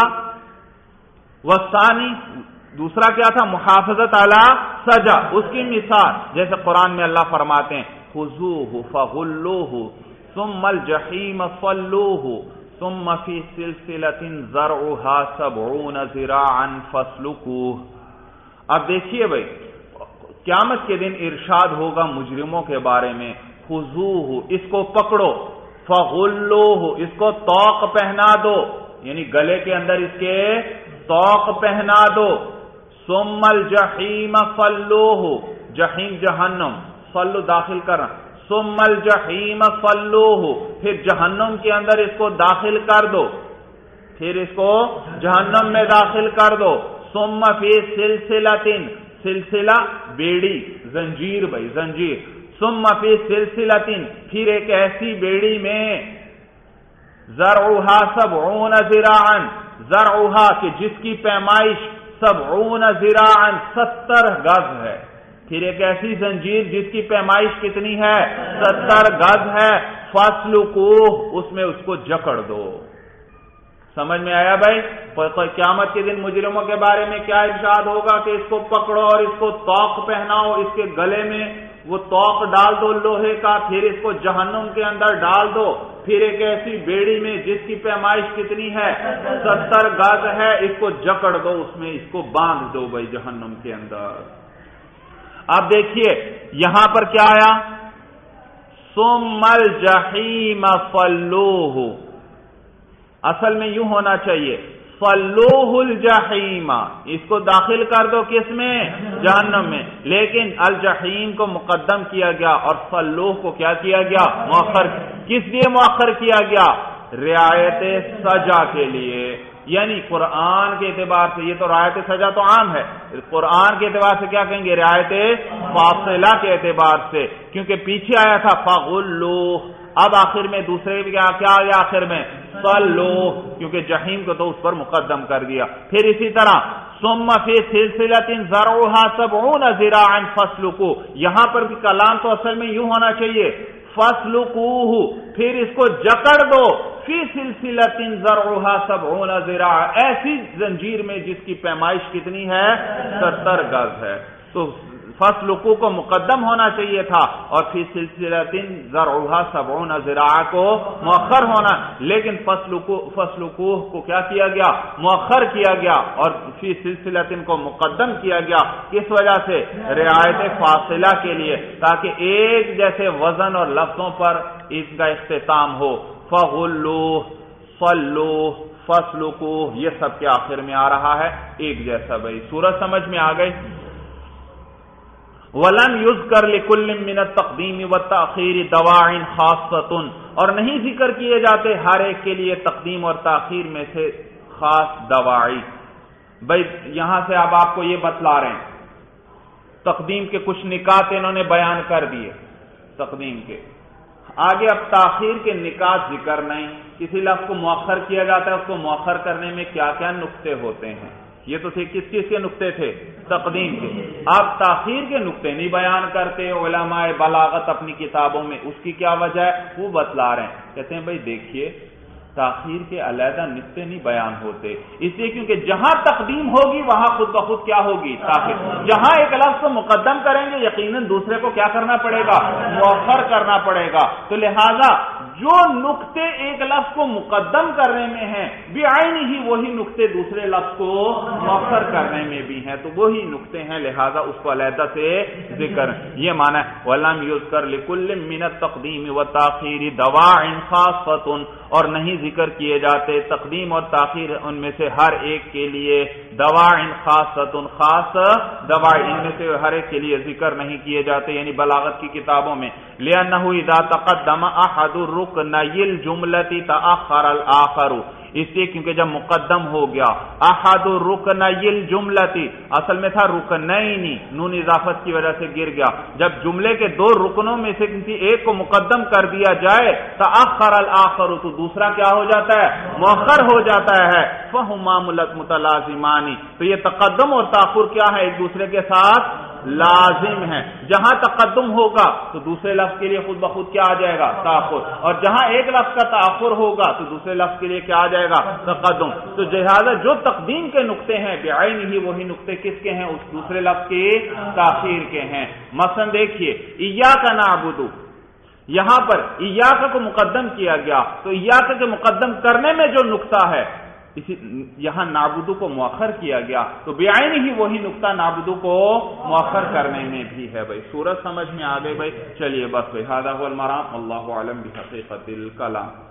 والثانی، دوسرا کیا تھا؟ محافظت علی سجا، اس کی مثال جیسے قرآن میں اللہ فرماتے ہیں خذوه فغلوه ثم الجحیم صلوه ثم فی سلسلة ذرعها 70 ذراعا فاسلکوه۔ اب دیکھیے بھائی، قیامت کے دن ارشاد ہوگا مجرموں کے بارے میں، خذوه، اس کو پکڑو، فغلوه، اس کو طوق پہنا دو، یعنی گلے کے اندر اس کے طوق پہنا دو، ثم الجحیم صلوه، جحیم جہنم، صلو داخل کرنا، ثم الجحیم صلوه، پھر جہنم کے اندر اس کو داخل کر دو، پھر اس کو جہنم میں داخل کر دو، ثم فی سلسلۃ، سلسلہ بیڑی، زنجیر بھائی زنجیر، ثم فی سلسلۃ، پھر ایک ایسی بیڑی میں، ذرعها 70 ذراعا، ذرعها کہ جس کی پیمائش 70 ذراعا 70 گز ہے، پھر ایک ایسی زنجیر جس کی پیمائش کتنی ہے؟ 70 گز ہے، فاسلکوہ، اس میں اس کو جکڑ دو۔ سمجھ میں آیا بھائی؟ قیامت کے دن مجرموں کے بارے میں کیا ارشاد ہوگا کہ اس کو پکڑو اور اس کو طوق پہناؤ، اس کے گلے میں وہ طوق ڈال دو لوہے کا، پھر اس کو جہنم کے اندر ڈال دو، پھر ایک ایسی بیڑی میں جس کی پیمائش کتنی ہے؟ 70 گز ہے، اس کو جکڑ دو، اس میں اس کو باندھ دو بھائی جہنم کے اندر۔ اب دیکھیے یہاں پر کیا آیا؟ ثم الجحیم صلوہ، اصل میں یوں ہونا چاہیے صلوہ الجحیم، اس کو داخل کر دو کس میں؟ جہنم میں، لیکن الجحیم کو مقدم کیا گیا اور صلوہ کو کیا کیا گیا؟ مؤخر۔ کس لیے مؤخر کیا گیا؟ رعایت سجا کے لیے۔ یعنی قرآن کے اعتبار سے یہ تو رعایت سجا تو عام ہے، قرآن کے اعتبار سے کیا کہیں گے؟ رعایت فاصلہ کے اعتبار سے، کیونکہ پیچھے آیا تھا فغلوہ، اب آخر میں دوسرے کیا آیا آخر میں؟ صلو، کیونکہ جہنم کو تو اس پر مقدم کر دیا۔ پھر اسی طرح ثم فی سلسلۃ ذرعها 70 ذراعا فاسلکوہ، یہاں پر بھی کلام تو اصل میں یوں ہونا چاہیے فاسلکوہ، پھر اس کو جکڑ دو، فی سلسلۃ ذرعها 70 ذراعا، ایسی زنجیر میں جس کی پیمائش کتنی ہے؟ 70 گز ہے۔ تو فاسلکوہ کو مقدم ہونا چاہیے تھا اور فی سلسلۃ ذرعها 70 ذراعا کو مؤخر ہونا، لیکن فاسلکوہ کو کیا کیا گیا؟ مؤخر کیا گیا، اور فی سلسلۃ کو مقدم کیا گیا۔ کس وجہ سے؟ رعایت فاصلہ کے لیے، تاکہ ایک جیسے وزن اور لفظوں پر اس کا اختتام ہو۔ فغلوہ، صلوہ، فاسلکوہ، یہ سب کے آخر میں آ رہا ہے ایک جیسا۔ بھائی سورج سمجھ میں آ گئی؟ وَلَمْ يُذْكَرْ لِكُلٍّ مِّنَ التَّقْدِيمِ وَالتَّأْخِيرِ دَوَاعٍ خَاصَّةٌ، اور نہیں ذکر کیے جاتے ہر ایک کے لیے تقدیم اور تاخیر میں سے خاص دواعی۔ بھائی یہاں سے اب آپ کو یہ بتلا رہے ہیں، تقدیم کے کچھ نکات انہوں نے بیان کر دیے تقدیم کے، آگے اب تاخیر کے نکات ذکر نہیں، کسی لفظ کو مؤخر کیا جاتا ہے، اس کو مؤخر کرنے میں کیا کیا نقطے ہوتے ہیں۔ یہ تو تھے کس چیز کے نقطے تھے؟ تقدیم کے۔ اب تاخیر کے نقطے نہیں بیان کرتے علماء بلاغت اپنی کتابوں میں، اس کی کیا وجہ ہے وہ بتلا رہے ہیں۔ کہتے ہیں بھائی دیکھیے تاخیر کے علیحدہ نقطے نہیں بیان ہوتے، اس لیے کیونکہ جہاں تقدیم ہوگی وہاں خود بخود کیا ہوگی؟ تاخیر۔ جہاں ایک لفظ کو مقدم کریں گے یقیناً دوسرے کو کیا کرنا پڑے گا؟ مؤخر کرنا پڑے گا۔ تو لہذا جو نقطے ایک لفظ کو مقدم کرنے میں ہیں بعین ہی وہی نقطے دوسرے لفظ کو مؤخر کرنے میں بھی ہیں، تو وہی نقطے ہیں، لہذا اس کو علیحدہ سے ذکر۔ یہ معنی ہے وَلَمْ يُذْكَرْ لِكُلٍّ مِّنَ التَّقْدِيمِ وَالتَّأْخِيرِ دَوَاعٍ خَاصَّةٌ، اور نہیں ذکر کیے جاتے تقدیم اور تاخیر ان میں سے ہر ایک کے لیے دواعٍ خاصۃ، خاص دواعی، ان میں سے ہر ایک کے لیے ذکر نہیں کیے جاتے، یعنی بلاغت کی کتابوں میں۔ لِأَنَّهُ إِذَا تَقَدَّمَ أَحَدُ الرُّكْنَيِ الْجُمْلَةِ تَأَخَّرَ الْآخَرُ، اس لیے کیونکہ جب مقدم ہو گیا احد الرکنی الجملتی، اصل میں تھا رکنینی، نون اضافت کی وجہ سے گر گیا، جب جملے کے دو رکنوں میں سے کسی ایک کو مقدم کر دیا جائے تأخر الآخر، تو دوسرا کیا ہو جاتا ہے؟ مؤخر ہو جاتا ہے۔ فہما متلازمان، تو یہ تقدم اور تاخر کیا ہے؟ ایک دوسرے کے ساتھ لازم ہے۔ جہاں تقدم ہوگا تو دوسرے لفظ کے لیے خود بخود کیا آ جائے گا؟ تاخر، اور جہاں ایک لفظ کا تاخر ہوگا تو دوسرے لفظ کے لیے کیا آ جائے گا؟ تقدم۔ تو لہذا جو تقدیم کے نقطے ہیں بعین ہی وہی نقطے کس کے ہیں؟ اس دوسرے لفظ کے تاخیر کے ہیں۔ مثلا دیکھیے ایاک نعبد، یہاں پر ایاک کو مقدم کیا گیا، تو ایاک کے مقدم کرنے میں جو نقطہ ہے یہاں نعبدو کو مؤخر کیا گیا، تو بعین ہی وہی نقطہ نعبدو کو مؤخر کرنے میں بھی ہے۔ بھائی سورج سمجھ میں آ گئی؟ بھائی چلیے بس بھائی، ھذا ھو المرام، اللہ اعلم بحقیقت الکلام۔